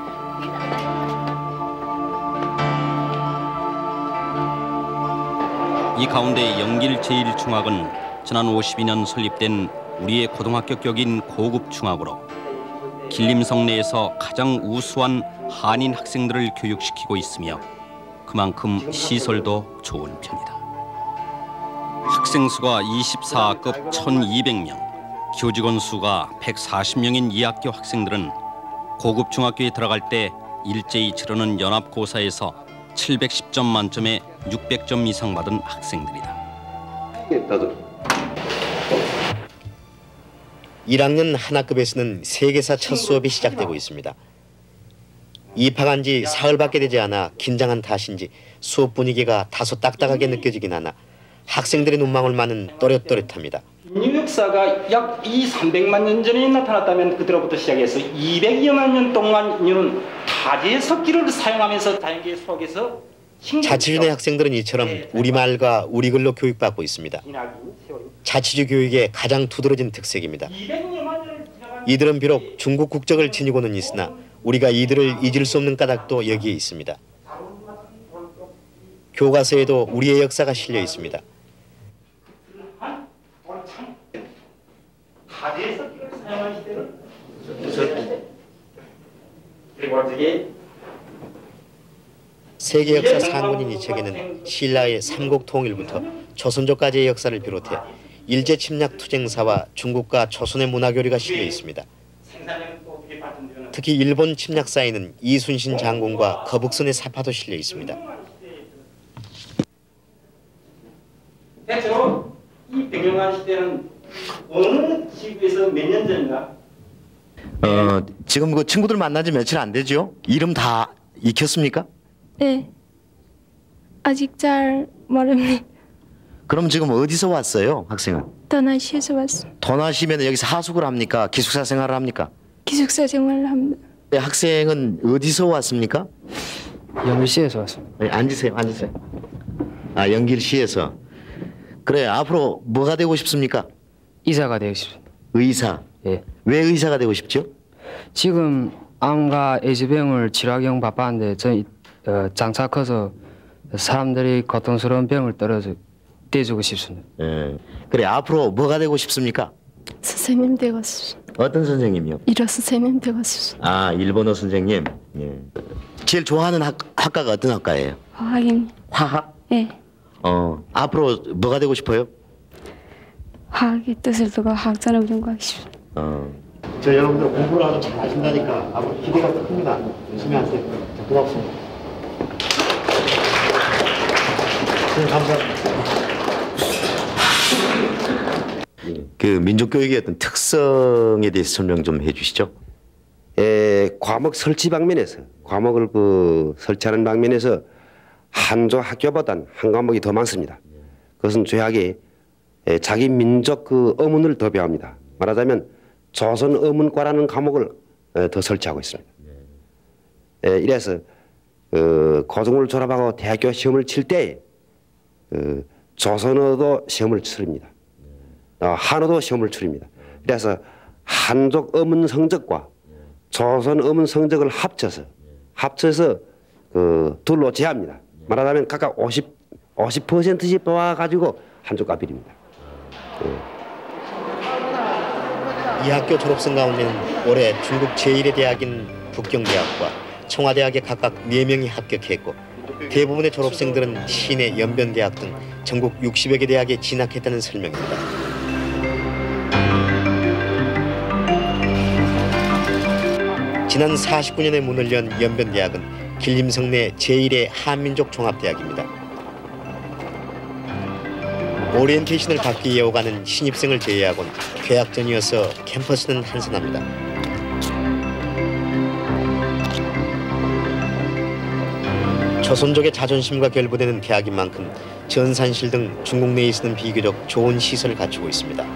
이 가운데 영길 제1중학은 지난 52년 설립된 우리의 고등학교 격인 고급 중학으로 길림성 내에서 가장 우수한 한인 학생들을 교육시키고 있으며 그만큼 시설도 좋은 편이다. 학생 수가 24급 1200명, 교직원 수가 140명인 이 학교 학생들은 고급 중학교에 들어갈 때 일제히 치르는 연합고사에서 710점 만점에 600점 이상 받은 학생들이다. 1학년 한학급에서는 세계사 첫 수업이 시작되고 있습니다. 입학한 지 사흘밖에 되지 않아 긴장한 탓인지 수업 분위기가 다소 딱딱하게 느껴지긴 하나 학생들의 눈망울만은 또렷또렷합니다. 인류 역사가 약 300만 년 전에 나타났다면 그때로부터 시작해서 200여만 년 동안 인류는 타지의 석기를 사용하면서 자연계 속에서 자치준의 학생들은 이처럼 우리말과 우리글로 교육받고 있습니다. 자치주 교육의 가장 두드러진 특색입니다. 이들은 비록 중국 국적을 지니고는 있으나 우리가 이들을 잊을 수 없는 까닭도 여기에 있습니다. 교과서에도 우리의 역사가 실려 있습니다. 타지의 석기를 사용한 시대를 그리고 저기 세계 역사 상군인 이 책에는 신라의 삼국통일부터 조선조까지의 역사를 비롯해 일제 침략 투쟁사와 중국과 조선의 문화교류가 실려 있습니다. 특히 일본 침략사에는 이순신 장군과 거북선의 사파도 실려 있습니다. 대체로 이 백년간 시대는 어느 지구에서 몇 년 전인가? 지금 그 친구들 만난 지 며칠 안 되죠? 이름 다 익혔습니까? 네. 아직 잘 모릅니다. 그럼 지금 어디서 왔어요, 학생은? 도나시에서 왔어. 도나시면 여기서 하숙을 합니까? 기숙사 생활을 합니까? 기숙사 생활을 합니다. 네, 학생은 어디서 왔습니까? 연길시에서 왔습니다. 네, 앉으세요. 아, 연길시에서. 그래, 앞으로 뭐가 되고 싶습니까? 의사가 되고 싶습니다. 의사? 예. 왜 의사가 되고 싶죠? 지금 암과 에이즈병을 치료하기 영 바빠는데 장차 커서 사람들이 고통스러운 병을 떼주고 싶습니다. 예. 그래, 앞으로 뭐가 되고 싶습니까? 선생님 되고 싶습니다. 어떤 선생님이요? 일어 선생님 되고 싶습니다. 아, 일본어 선생님. 예. 제일 좋아하는 학과가 어떤 학과예요? 화학입니다. 화학? 예. 앞으로 뭐가 되고 싶어요? 화학의 뜻을 두고 화학자로 연구하고 싶습니다. 저 여러분들 공부를 아주 잘 하신다니까 앞으로 기대가 큽니다. 열심히 하세요. 자, 고맙습니다. 네, 감사합니다. 그 민족교육의 어떤 특성에 대해서 설명 좀 해주시죠. 과목 설치 방면에서 과목을 설치하는 방면에서 한조 학교보단 한 과목이 더 많습니다. 그것은 죄악에 자기 민족 어문을 더 배웁니다. 말하자면 조선 어문과라는 과목을 더 설치하고 있습니다. 이래서 고등을 졸업하고 대학교 시험을 칠 때 조선어도 시험을 치릅니다. 한어도 시험을 치릅니다. 그래서 한족 어문 성적과 조선 어문 성적을 합쳐서 둘로 제합니다. 말하자면 각각 50%씩 뽑아가지고 한족 과비입니다. 이 학교 졸업생 가운데는 올해 중국 제1의 대학인 북경대학과 청와대학에 각각 4명이 합격했고 대부분의 졸업생들은 시내 연변대학 등 전국 60여 개 대학에 진학했다는 설명입니다. 지난 49년에 문을 연 연변대학은 길림성 내 제1의 한민족 종합대학입니다. 오리엔테이션을 받기 위해 오가는 신입생을 제외하고는 개학전이어서 캠퍼스는 한산합니다. 조선족의 자존심과 결부되는 대학인 만큼 전산실 등 중국 내에 있는 비교적 좋은 시설을 갖추고 있습니다.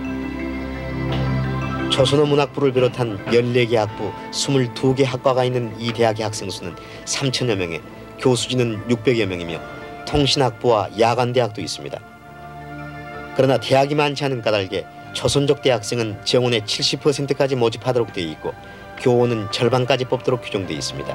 조선어 문학부를 비롯한 14개 학부, 22개 학과가 있는 이 대학의 학생 수는 3천여 명에 교수진은 600여 명이며 통신학부와 야간대학도 있습니다. 그러나 대학이 많지 않은 까닭에 조선족 대학생은 정원의 70%까지 모집하도록 되어 있고 교원은 절반까지 뽑도록 규정되어 있습니다.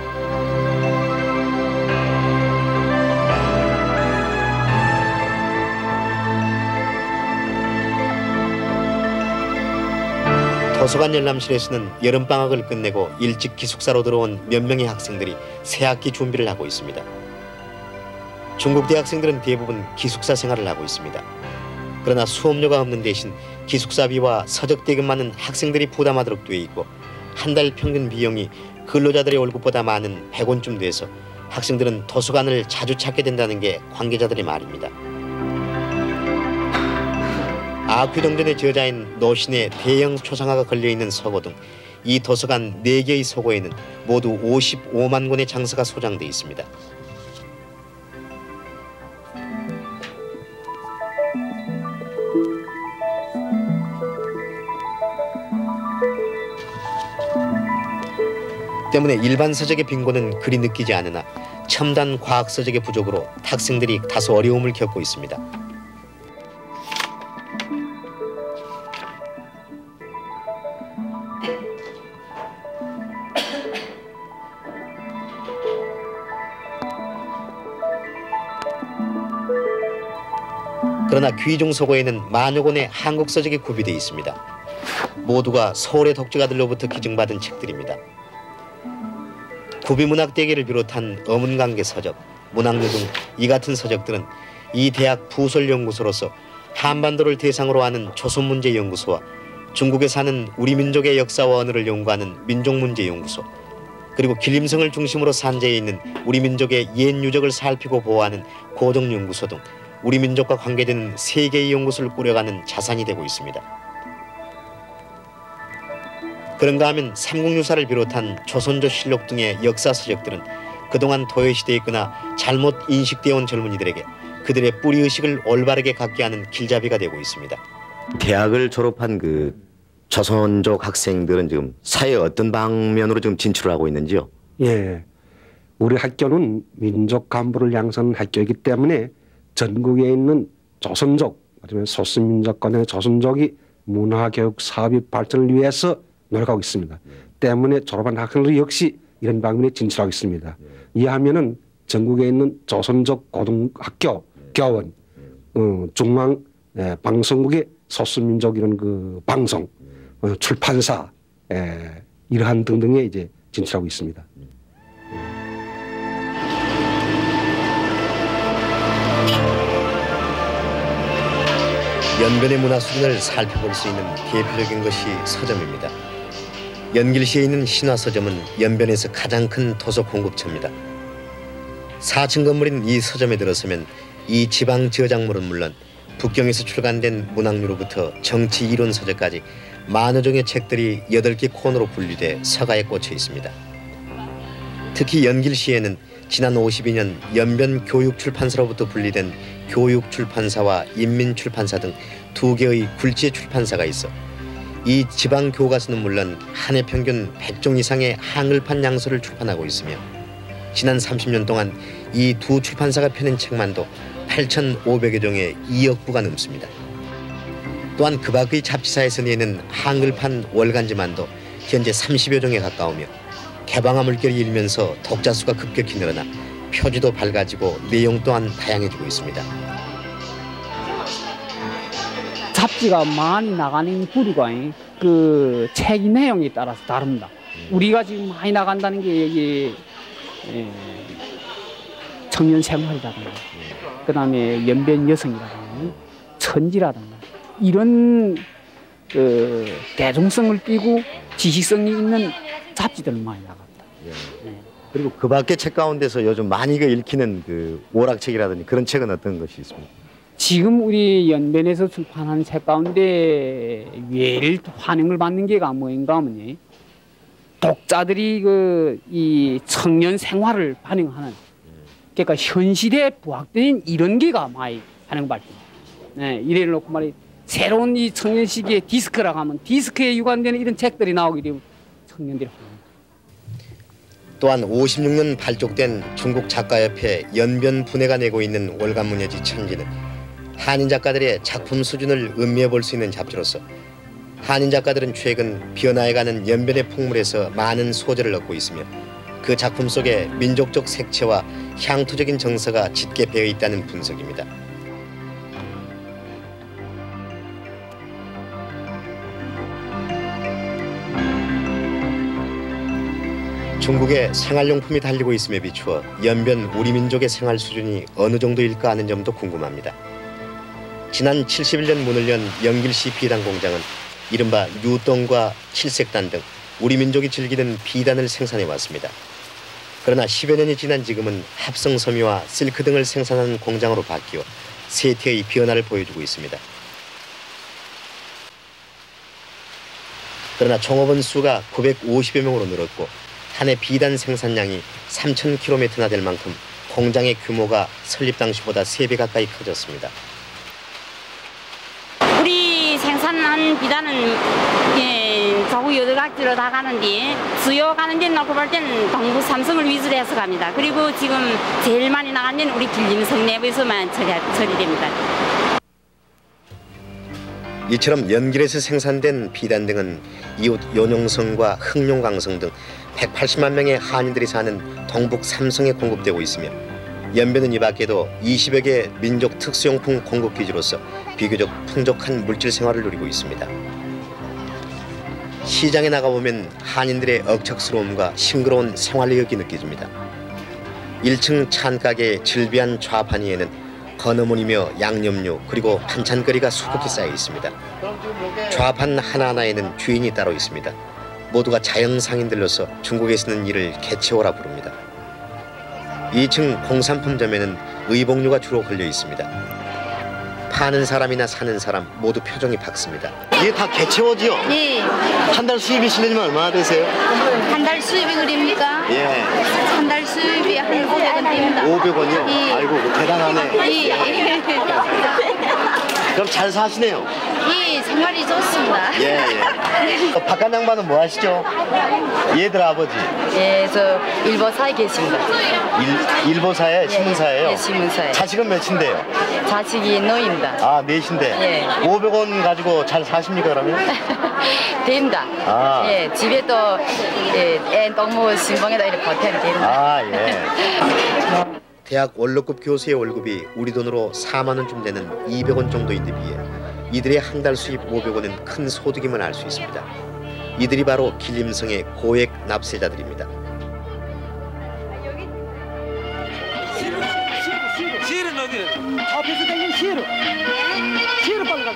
도서관 열람실에서는 여름방학을 끝내고 일찍 기숙사로 들어온 몇 명의 학생들이 새학기 준비를 하고 있습니다. 중국 대학생들은 대부분 기숙사 생활을 하고 있습니다. 그러나 수업료가 없는 대신 기숙사비와 서적대금만은 학생들이 부담하도록 되어 있고 한 달 평균 비용이 근로자들의 월급보다 많은 100원쯤 돼서 학생들은 도서관을 자주 찾게 된다는 게 관계자들의 말입니다. 아퀴동전의 저자인 노신의 대형 초상화가 걸려있는 서고 등 이 도서관 4개의 서고에는 모두 55만 권의 장서가 소장되어 있습니다. 때문에 일반 서적의 빈곤은 그리 느끼지 않으나 첨단 과학 서적의 부족으로 학생들이 다소 어려움을 겪고 있습니다. 그러나 귀중 서고에는 만여 권의 한국 서적이 구비되어 있습니다. 모두가 서울의 독자가들로부터 기증받은 책들입니다. 구비문학대계를 비롯한 어문관계 서적, 문학류 등 이 같은 서적들은 이 대학 부설연구소로서 한반도를 대상으로 하는 조선문제연구소와 중국에 사는 우리 민족의 역사와 언어를 연구하는 민족문제연구소, 그리고 길림성을 중심으로 산재해 있는 우리 민족의 옛 유적을 살피고 보호하는 고덕연구소 등 우리 민족과 관계되는 3개의 연구소를 꾸려가는 자산이 되고 있습니다. 그런가 하면 삼국유사를 비롯한 조선조 실록 등의 역사 서적들은 그동안 도외시되어 있거나 잘못 인식되어 온 젊은이들에게 그들의 뿌리의식을 올바르게 갖게 하는 길잡이가 되고 있습니다. 대학을 졸업한 그 조선족 학생들은 지금 사회의 어떤 방면으로 지금 진출을 하고 있는지요? 예, 우리 학교는 민족 간부를 양성하는 학교이기 때문에 전국에 있는 조선족, 아니면 소수민족권의 조선족이 문화교육 사업의 발전을 위해서 노력하고 있습니다. 때문에 졸업한 학생들 역시 이런 방면에 진출하고 있습니다. 이하면은 전국에 있는 조선족 고등학교, 교원, 중앙 방송국의 소수민족 이런 그 방송, 출판사, 이러한 등등에 이제 진출하고 있습니다. 연변의 문화 수준을 살펴볼 수 있는 대표적인 것이 서점입니다. 연길시에 있는 신화서점은 연변에서 가장 큰 도서 공급처입니다. 4층 건물인 이 서점에 들어서면 이 지방 저작물은 물론 북경에서 출간된 문학류로부터 정치 이론 서적까지 만여 종의 책들이 8개 코너로 분류돼 서가에 꽂혀 있습니다. 특히 연길시에는 지난 52년 연변 교육출판사로부터 분리된 교육출판사와 인민출판사 등 2개의 굴지의 출판사가 있어 이 지방 교과서는 물론 한 해 평균 100종 이상의 한글판 양서를 출판하고 있으며 지난 30년 동안 이 두 출판사가 펴낸 책만도 8,500여 종에 2억 부가 넘습니다. 또한 그 밖의 잡지사에서 내는 한글판 월간지만도 현재 30여 종에 가까우며 개방화 물결이 일면서 독자 수가 급격히 늘어나 표지도 밝아지고 내용 또한 다양해지고 있습니다. 잡지가 많이 나가는 부류가 그 책의 내용에 따라서 다릅니다. 우리가 지금 많이 나간다는 게 여기 청년 생활이라든가, 그다음에 연변 여성이라든가, 천지라든가 이런 대중성을 띠고 지식성이 있는 잡지들을 많이 나갑니다. 그리고 그 밖의 책 가운데서 요즘 많이 읽히는 그 오락책이라든지 그런 책은 어떤 것이 있습니까? 지금 우리 연변에서 출판하는 책 가운데 제일 환영을 받는 게가 뭐인가 하면 독자들이 이 청년 생활을 반영하는, 그러니까 현실에 부각된 이런 게가 많이 반영받습니다. 이래 놓고 말이 새로운 이 청년 시기에 디스크라고 하면 디스크에 유관되는 이런 책들이 나오게 되면 청년들이 또한 56년 발족된 중국 작가협회 연변 분회가 내고 있는 월간문예지 천지는 한인 작가들의 작품 수준을 음미해 볼 수 있는 잡지로서 한인 작가들은 최근 변화해가는 연변의 풍물에서 많은 소재를 얻고 있으며 그 작품 속에 민족적 색채와 향토적인 정서가 짙게 배어 있다는 분석입니다. 중국의 생활용품이 달리고 있음에 비추어 연변 우리 민족의 생활 수준이 어느 정도일까 하는 점도 궁금합니다. 지난 71년 문을 연 연길시 비단 공장은 이른바 유동과 칠색단 등 우리 민족이 즐기는 비단을 생산해 왔습니다. 그러나 10여 년이 지난 지금은 합성 섬유와 실크 등을 생산하는 공장으로 바뀌어 세태의 변화를 보여주고 있습니다. 그러나 종업원 수가 950여 명으로 늘었고 한 해 비단 생산량이 3,000km나 될 만큼 공장의 규모가 설립 당시보다 3배 가까이 커졌습니다. 우리 생산한 비단은 전국 여러 각지로 다 가는데 수요 가는 데는 놓고 볼 때는 동부 삼성을 위주로 해서 갑니다. 그리고 지금 제일 많이 나간 데는 우리 길림성 내부에서만 처리됩니다. 이처럼 연길에서 생산된 비단 등은 이웃 연용성과 흑룡강성 등 180만 명의 한인들이 사는 동북 삼성에 공급되고 있으며 연변은 이 밖에도 20여 개 민족 특수용품 공급 기지로서 비교적 풍족한 물질 생활을 누리고 있습니다. 시장에 나가보면 한인들의 억척스러움과 싱그러운 생활력이 느껴집니다. 1층 찬가게의 즐비한 좌판 위에는 건어물이며 양념류 그리고 반찬거리가 수북히 쌓여 있습니다. 좌판 하나하나에는 주인이 따로 있습니다. 모두가 자영상인들로서 중국에 쓰는 이를 개체호라 부릅니다. 2층 공산품점에는 의복류가 주로 걸려 있습니다. 파는 사람이나 사는 사람 모두 표정이 밝습니다. 이게 다 개체오지요? 예. 한 달 수입이 실례지만 얼마나 되세요? 한 달 수입이 그립니까? 예. 한 달 수입이 한 500원 됩니다. 500원이요? 예. 아이고 대단하네. 예. 그럼 잘 사시네요. 예, 생활이 좋습니다. 예. 바깥 양반은 뭐 하시죠? 얘들 아버지. 예, 저 일보사에 계십니다. 일보사에 신문사예요? 예, 신문사에. 자식은 몇인데요? 자식이 너입니다. 아, 넷인데. 예. 500원 가지고 잘 사십니까 그러면? 됩니다. 아. 예, 집에 또 애 너무 신봉에다 이렇게 버텨야 됩니다. 아, 예. 대학 원로급 교수의 월급이 우리 돈으로 4만 원쯤 되는 200원 정도인데 비해 이들의 한 달 수입 500원은 큰 소득임을 알 수 있습니다. 이들이 바로 길림성의 고액 납세자들입니다. 시일은 어디? 앞에서 당긴 시일은. 시일은 빨리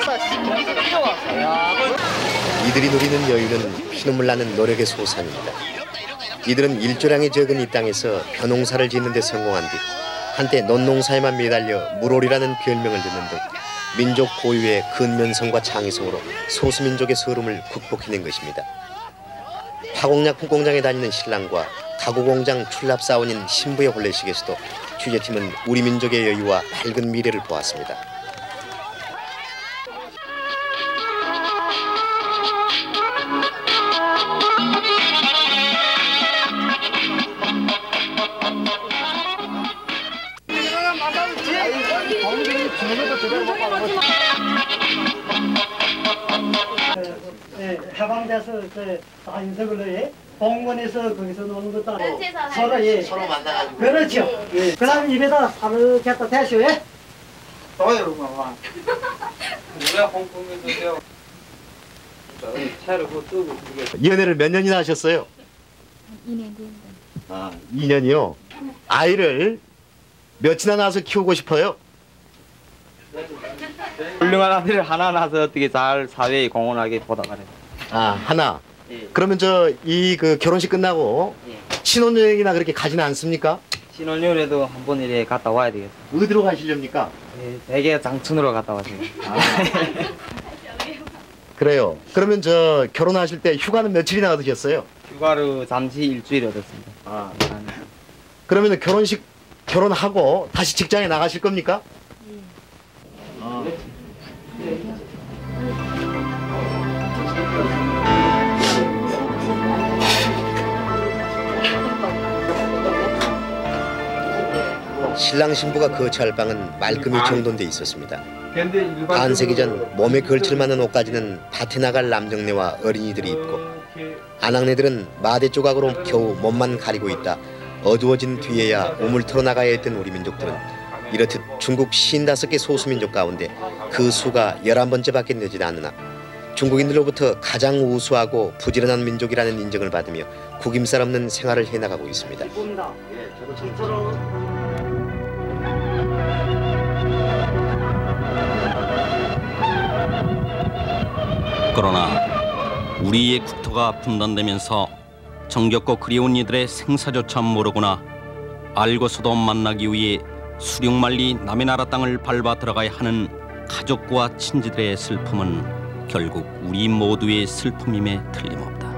가. 이들이 누리는 여유는 피눈물 나는 노력의 소산입니다. 이들은 일조량이 적은 이 땅에서 벼농사를 짓는 데 성공한 뒤 한때 논농사에만 매달려 물올이라는 별명을 듣는 등 민족 고유의 근면성과 창의성으로 소수민족의 서름을 극복해낸 것입니다. 화공약품 공장에 다니는 신랑과 가구공장 출납사원인 신부의 혼례식에서도 취재팀은 우리 민족의 여유와 밝은 미래를 보았습니다. 해방돼서 다 인석을 해 공원에서 거기서 노는 것도 아니고 서로 예 서로 만나가지고 그렇죠. 예. 그다음 입에다 바로 갖다 대시오. 예. 더요, 엄마. 우리가 홍콩에서 차를 그 뜨고 연애를 몇 년이나 하셨어요? 2년 됩니다. 아, 2년이요? 아이를 몇이나 낳아서 키우고 싶어요? 훌륭한 아들을 하나 낳아서 어떻게 잘 사회에 공헌하게 보답하네. 아, 하나. 예. 그러면 이 결혼식 끝나고 신혼여행이나 그렇게 가지는 않습니까? 신혼여행에도 한 번 이래 갔다 와야 되겠어. 어디로 가시렵니까? 예, 대개 장춘으로 갔다 왔어요. 그래요. 그러면 결혼하실 때 휴가는 며칠이나 얻으셨어요? 휴가를 잠시 일주일 얻었습니다. 아. 그러면 결혼하고 다시 직장에 나가실 겁니까? 아. 신랑 신부가 거처할 방은 말끔히 정돈돼 있었습니다. 반세기 전 몸에 걸칠 만한 옷까지는 밭에 나갈 남정네와 어린이들이 입고 아낙네들은 마대 조각으로 겨우 몸만 가리고 있다 어두워진 뒤에야 우물 털어 나가야 했던 우리 민족들은 이렇듯 중국 55개 소수민족 가운데 그 수가 11번째밖에 되지 않으나 중국인들로부터 가장 우수하고 부지런한 민족이라는 인정을 받으며 구김살 없는 생활을 해나가고 있습니다. 그러나 우리의 국토가 분단되면서 정겹고 그리운 이들의 생사조차 모르거나 알고서도 만나기 위해 수륙만리 남의 나라 땅을 밟아 들어가야 하는 가족과 친지들의 슬픔은 결국 우리 모두의 슬픔임에 틀림없다.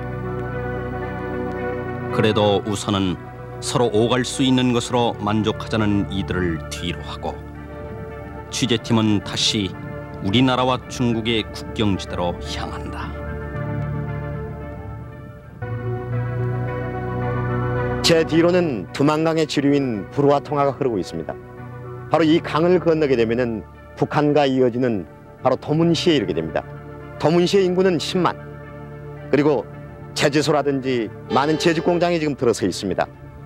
그래도 우선은 서로 오갈 수 있는 것으로 만족하자는 이들을 뒤로 하고 취재팀은 다시 우리나라와 중국의 국경지대로 향한다. 제 뒤로는 두만강의 지류인 부루와 통하가 흐르고 있습니다. 바로 이 강을 건너게 되면은 북한과 이어지는 바로 도문시에 이르게 됩니다. 도문시의 인구는 10만. 그리고 제재소라든지 많은 제직 공장이 지금 들어서 있습니다.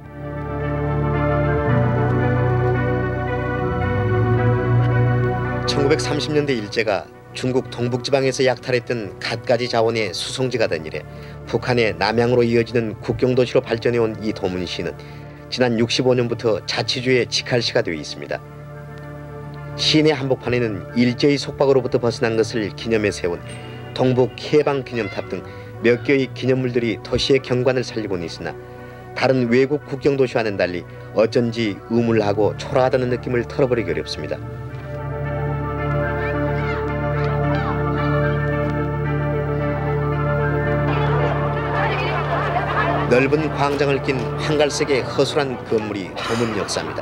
(1930년대) 일제가 중국 동북지방에서 약탈했던 갖가지 자원의 수송지가 된 이래 북한의 남양으로 이어지는 국경도시로 발전해온 이 도문시는 지난 65년부터 자치주의 직할시가 되어 있습니다. 시내 한복판에는 일제의 속박으로부터 벗어난 것을 기념해 세운 동북 해방 기념탑 등 몇 개의 기념물들이 도시의 경관을 살리고는 있으나 다른 외국 국경도시와는 달리 어쩐지 음울하고 초라하다는 느낌을 털어버리기 어렵습니다. 넓은 광장을 낀 황갈색의 허술한 건물이 도문 역사입니다.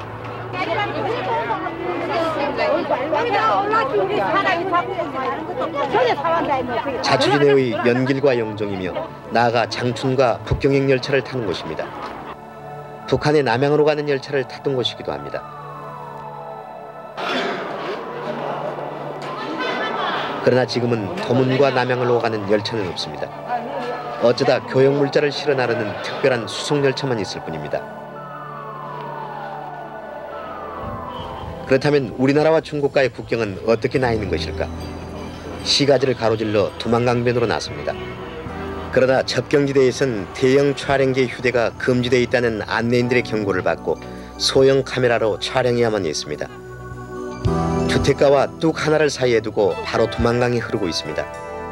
자추진해의 연길과 영종이며 나아가 장춘과 북경행 열차를 타는 곳입니다. 북한의 남양으로 가는 열차를 탔던 곳이기도 합니다. 그러나 지금은 도문과 남양으로 가는 열차는 없습니다. 어쩌다 교역물자를 실어 나르는 특별한 수송열차만 있을 뿐입니다. 그렇다면 우리나라와 중국과의 국경은 어떻게 나 있는 것일까? 시가지를 가로질러 두만강변으로 나섭니다. 그러다 접경지대에선 대형 촬영기 휴대가 금지되어 있다는 안내인들의 경고를 받고 소형 카메라로 촬영해야만 했습니다. 주택가와 뚝 하나를 사이에 두고 바로 두만강이 흐르고 있습니다.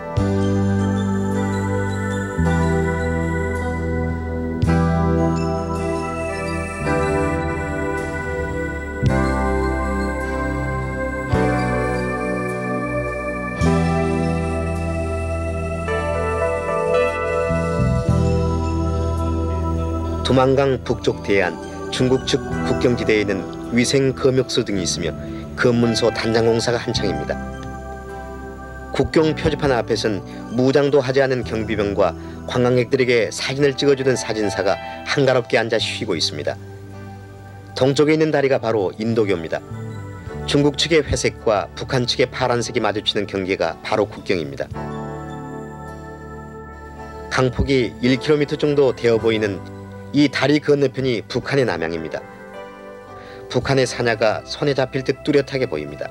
두만강 북쪽 대안, 중국 측 국경지대에는 위생 검역소 등이 있으며 검문소 단장 공사가 한창입니다. 국경 표지판 앞에선 무장도 하지 않은 경비병과 관광객들에게 사진을 찍어주던 사진사가 한가롭게 앉아 쉬고 있습니다. 동쪽에 있는 다리가 바로 인도교입니다. 중국 측의 회색과 북한 측의 파란색이 마주치는 경계가 바로 국경입니다. 강폭이 1km 정도 되어 보이는 이 다리 건너편이 북한의 남양입니다. 북한의 사냐가 손에 잡힐 듯 뚜렷하게 보입니다.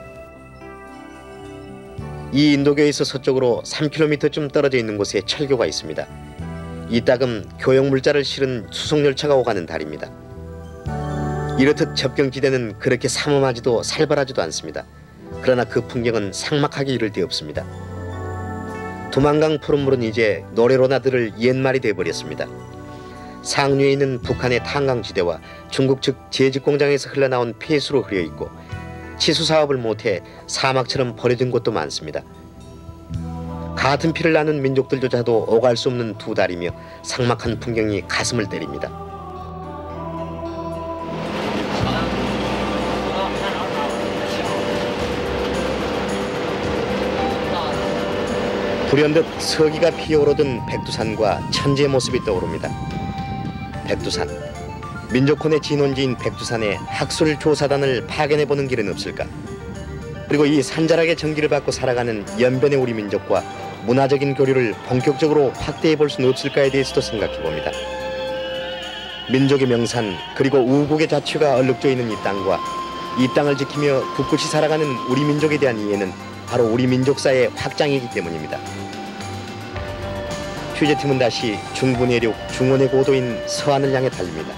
이 인도교에서 서쪽으로 3km쯤 떨어져 있는 곳에 철교가 있습니다. 이따금 교역물자를 실은 수송열차가 오가는 다리입니다. 이렇듯 접경지대는 그렇게 삼엄하지도 살벌하지도 않습니다. 그러나 그 풍경은 삭막하게 이를 데 없습니다. 두만강 푸른물은 이제 노래로나 들을 옛말이 되어버렸습니다. 상류에 있는 북한의 탄광지대와 중국 측 제직공장에서 흘러나온 폐수로 흐려있고 치수사업을 못해 사막처럼 버려진 곳도 많습니다. 같은 피를 나눈 민족들조차도 오갈 수 없는 두 다리며 삭막한 풍경이 가슴을 때립니다. 불현듯 서기가 피어오르던 백두산과 천지의 모습이 떠오릅니다. 백두산, 민족혼의 진원지인 백두산의 학술조사단을 파견해보는 길은 없을까? 그리고 이 산자락의 전기를 받고 살아가는 연변의 우리 민족과 문화적인 교류를 본격적으로 확대해볼 수는 없을까에 대해서도 생각해봅니다. 민족의 명산 그리고 우국의 자취가 얼룩져 있는 이 땅과 이 땅을 지키며 굳굳이 살아가는 우리 민족에 대한 이해는 바로 우리 민족사의 확장이기 때문입니다. 취재팀은 다시 중부 내륙 중원의 고도인 서안을 향해 달립니다.